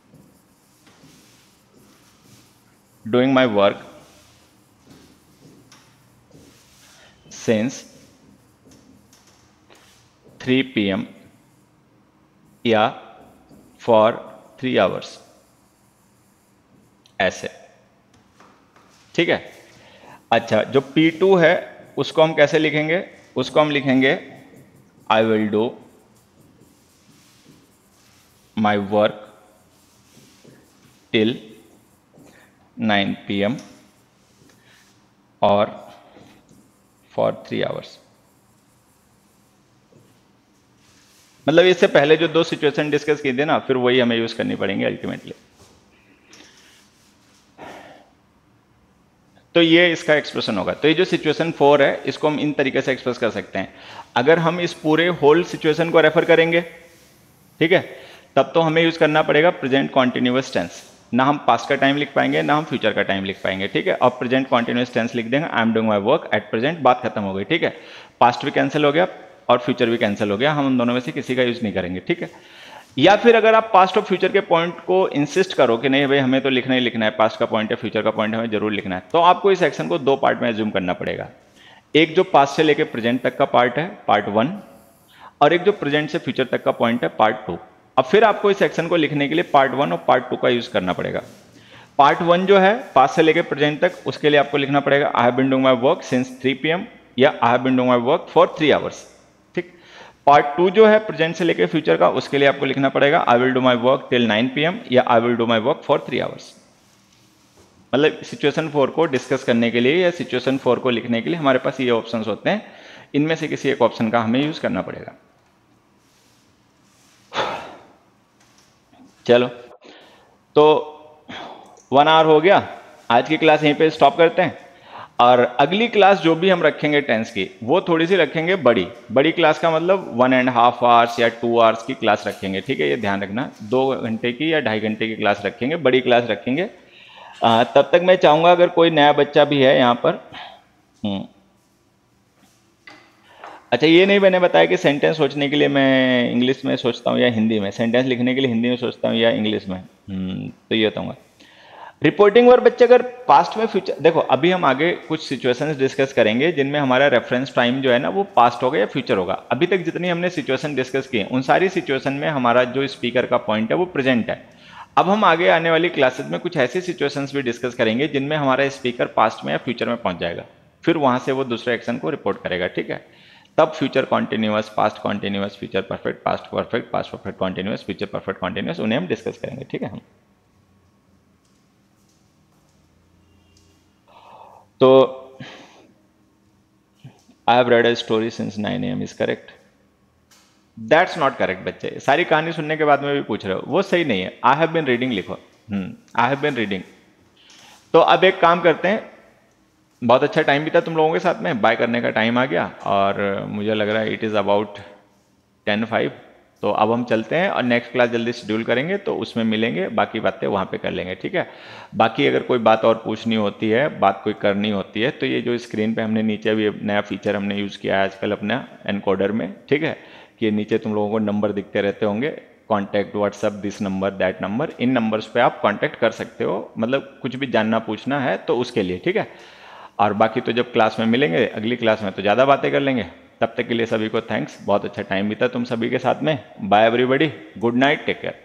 doing my work since three P M या फॉर थ्री आवर्स, ऐसे, ठीक है। अच्छा, जो पी टू है उसको हम कैसे लिखेंगे, उसको हम लिखेंगे I will do my work till nine P M और फॉर थ्री आवर्स। मतलब इससे पहले जो दो सिचुएशन डिस्कस की थी ना, फिर वही हमें यूज करनी पड़ेंगे अल्टीमेटली। तो ये इसका एक्सप्रेशन होगा। तो ये जो सिचुएशन फोर है, इसको हम इन तरीके से एक्सप्रेस कर सकते हैं। अगर हम इस पूरे होल सिचुएशन को रेफर करेंगे, ठीक है, तब तो हमें यूज करना पड़ेगा प्रेजेंट कॉन्टिन्यूअस टेंस। ना हम पास्ट का टाइम लिख पाएंगे, ना हम फ्यूचर का टाइम लिख पाएंगे, ठीक है। और प्रेजेंट कॉन्टिन्यूअस टेंस लिख देंगे, I am doing my work at present, बात खत्म हो गई, ठीक है। पास्ट भी कैंसिल हो गया और फ्यूचर भी कैंसिल हो गया, हम उन दोनों में से किसी का यूज नहीं करेंगे, ठीक है। या फिर अगर आप पास्ट और फ्यूचर के पॉइंट को इंसिस्ट करो कि नहीं भाई हमें तो लिखना ही लिखना है, पास्ट का पॉइंट है, फ्यूचर का पॉइंट हमें जरूर लिखना है, तो आपको इस सेक्शन को दो पार्ट में एज्यूम करना पड़ेगा। एक जो पास्ट से लेके प्रेजेंट तक का पार्ट है, पार्ट वन, और एक जो प्रेजेंट से फ्यूचर तक का पॉइंट है, पार्ट टू। अब फिर आपको इस सेक्शन को लिखने के लिए पार्ट वन और पार्ट टू का यूज करना पड़ेगा। पार्ट वन जो है पास्ट से लेके प्रेजेंट तक, उसके लिए आपको लिखना पड़ेगा I have been doing my work since three P M या I have been doing my work for three hours, ठीक। पार्ट टू जो है प्रेजेंट से लेके फ्यूचर का, उसके लिए आपको लिखना पड़ेगा I will do my work till nine P M या I will do my work for three hours. मतलब सिचुएशन फोर को डिस्कस करने के लिए या सिचुएशन फोर को लिखने के लिए हमारे पास ये ऑप्शंस होते हैं, इनमें से किसी एक ऑप्शन का हमें यूज करना पड़ेगा। चलो, तो वन आवर हो गया, आज की क्लास यहीं पे स्टॉप करते हैं। और अगली क्लास जो भी हम रखेंगे टेंस की, वो थोड़ी सी रखेंगे बड़ी। बड़ी क्लास का मतलब वन एंड हाफ आवर्स या टू आवर्स की क्लास रखेंगे, ठीक है, ये ध्यान रखना। दो घंटे की या ढाई घंटे की क्लास रखेंगे, बड़ी क्लास रखेंगे। आ, तब तक मैं चाहूंगा अगर कोई नया बच्चा भी है यहाँ पर। हम्म अच्छा, ये नहीं मैंने बताया कि सेंटेंस सोचने के लिए मैं इंग्लिश में सोचता हूँ या हिंदी में, सेंटेंस लिखने के लिए हिंदी में सोचता हूँ या इंग्लिश में। हम्म तो ये बताऊंगा। रिपोर्टिंग वर्ब बच्चे अगर पास्ट में फ्यूचर, देखो अभी हम आगे कुछ सिचुएशंस डिस्कस करेंगे जिनमें हमारा रेफरेंस टाइम जो है ना वो पास्ट होगा या फ्यूचर होगा। अभी तक जितनी हमने सिचुएशन डिस्कस की उन सारी सिचुएशन में हमारा जो स्पीकर का पॉइंट है वो प्रेजेंट है। अब हम आगे आने वाली क्लासेस में कुछ ऐसी सिचुएशंस भी डिस्कस करेंगे जिनमें हमारा स्पीकर पास्ट में या फ्यूचर में पहुंच जाएगा, फिर वहां से वो दूसरे एक्शन को रिपोर्ट करेगा, ठीक है। तब future continuous, past continuous, future perfect, past perfect, past perfect continuous, future perfect continuous, उन्हें हम डिस्कस करेंगे, ठीक है। हम तो I have read a story since nine A M is correct? That's not correct बच्चे। सारी कहानी सुनने के बाद में भी पूछ रहे हो, वो सही नहीं है। आई हैव बीन रीडिंग लिखो। Hmm I have been reading. तो अब एक काम करते हैं, बहुत अच्छा टाइम भी था तुम लोगों के साथ में, बाय करने का टाइम आ गया और मुझे लग रहा है it is about ten five. तो अब हम चलते हैं और नेक्स्ट क्लास जल्दी शेड्यूल करेंगे तो उसमें मिलेंगे, बाकी बातें वहाँ पे कर लेंगे, ठीक है। बाकी अगर कोई बात और पूछनी होती है, बात कोई करनी होती है, तो ये जो स्क्रीन पे हमने नीचे अभी नया फीचर हमने यूज़ किया है आजकल अपना एनकोडर में, ठीक है, कि नीचे तुम लोगों को नंबर दिखते रहते होंगे, contact WhatsApp this number that number, इन नंबर्स पे आप कॉन्टैक्ट कर सकते हो, मतलब कुछ भी जानना पूछना है तो उसके लिए, ठीक है। और बाकी तो जब क्लास में मिलेंगे अगली क्लास में तो ज़्यादा बातें कर लेंगे। तब तक के लिए सभी को थैंक्स, बहुत अच्छा टाइम बीता तुम सभी के साथ में। Bye everybody, good night, take care.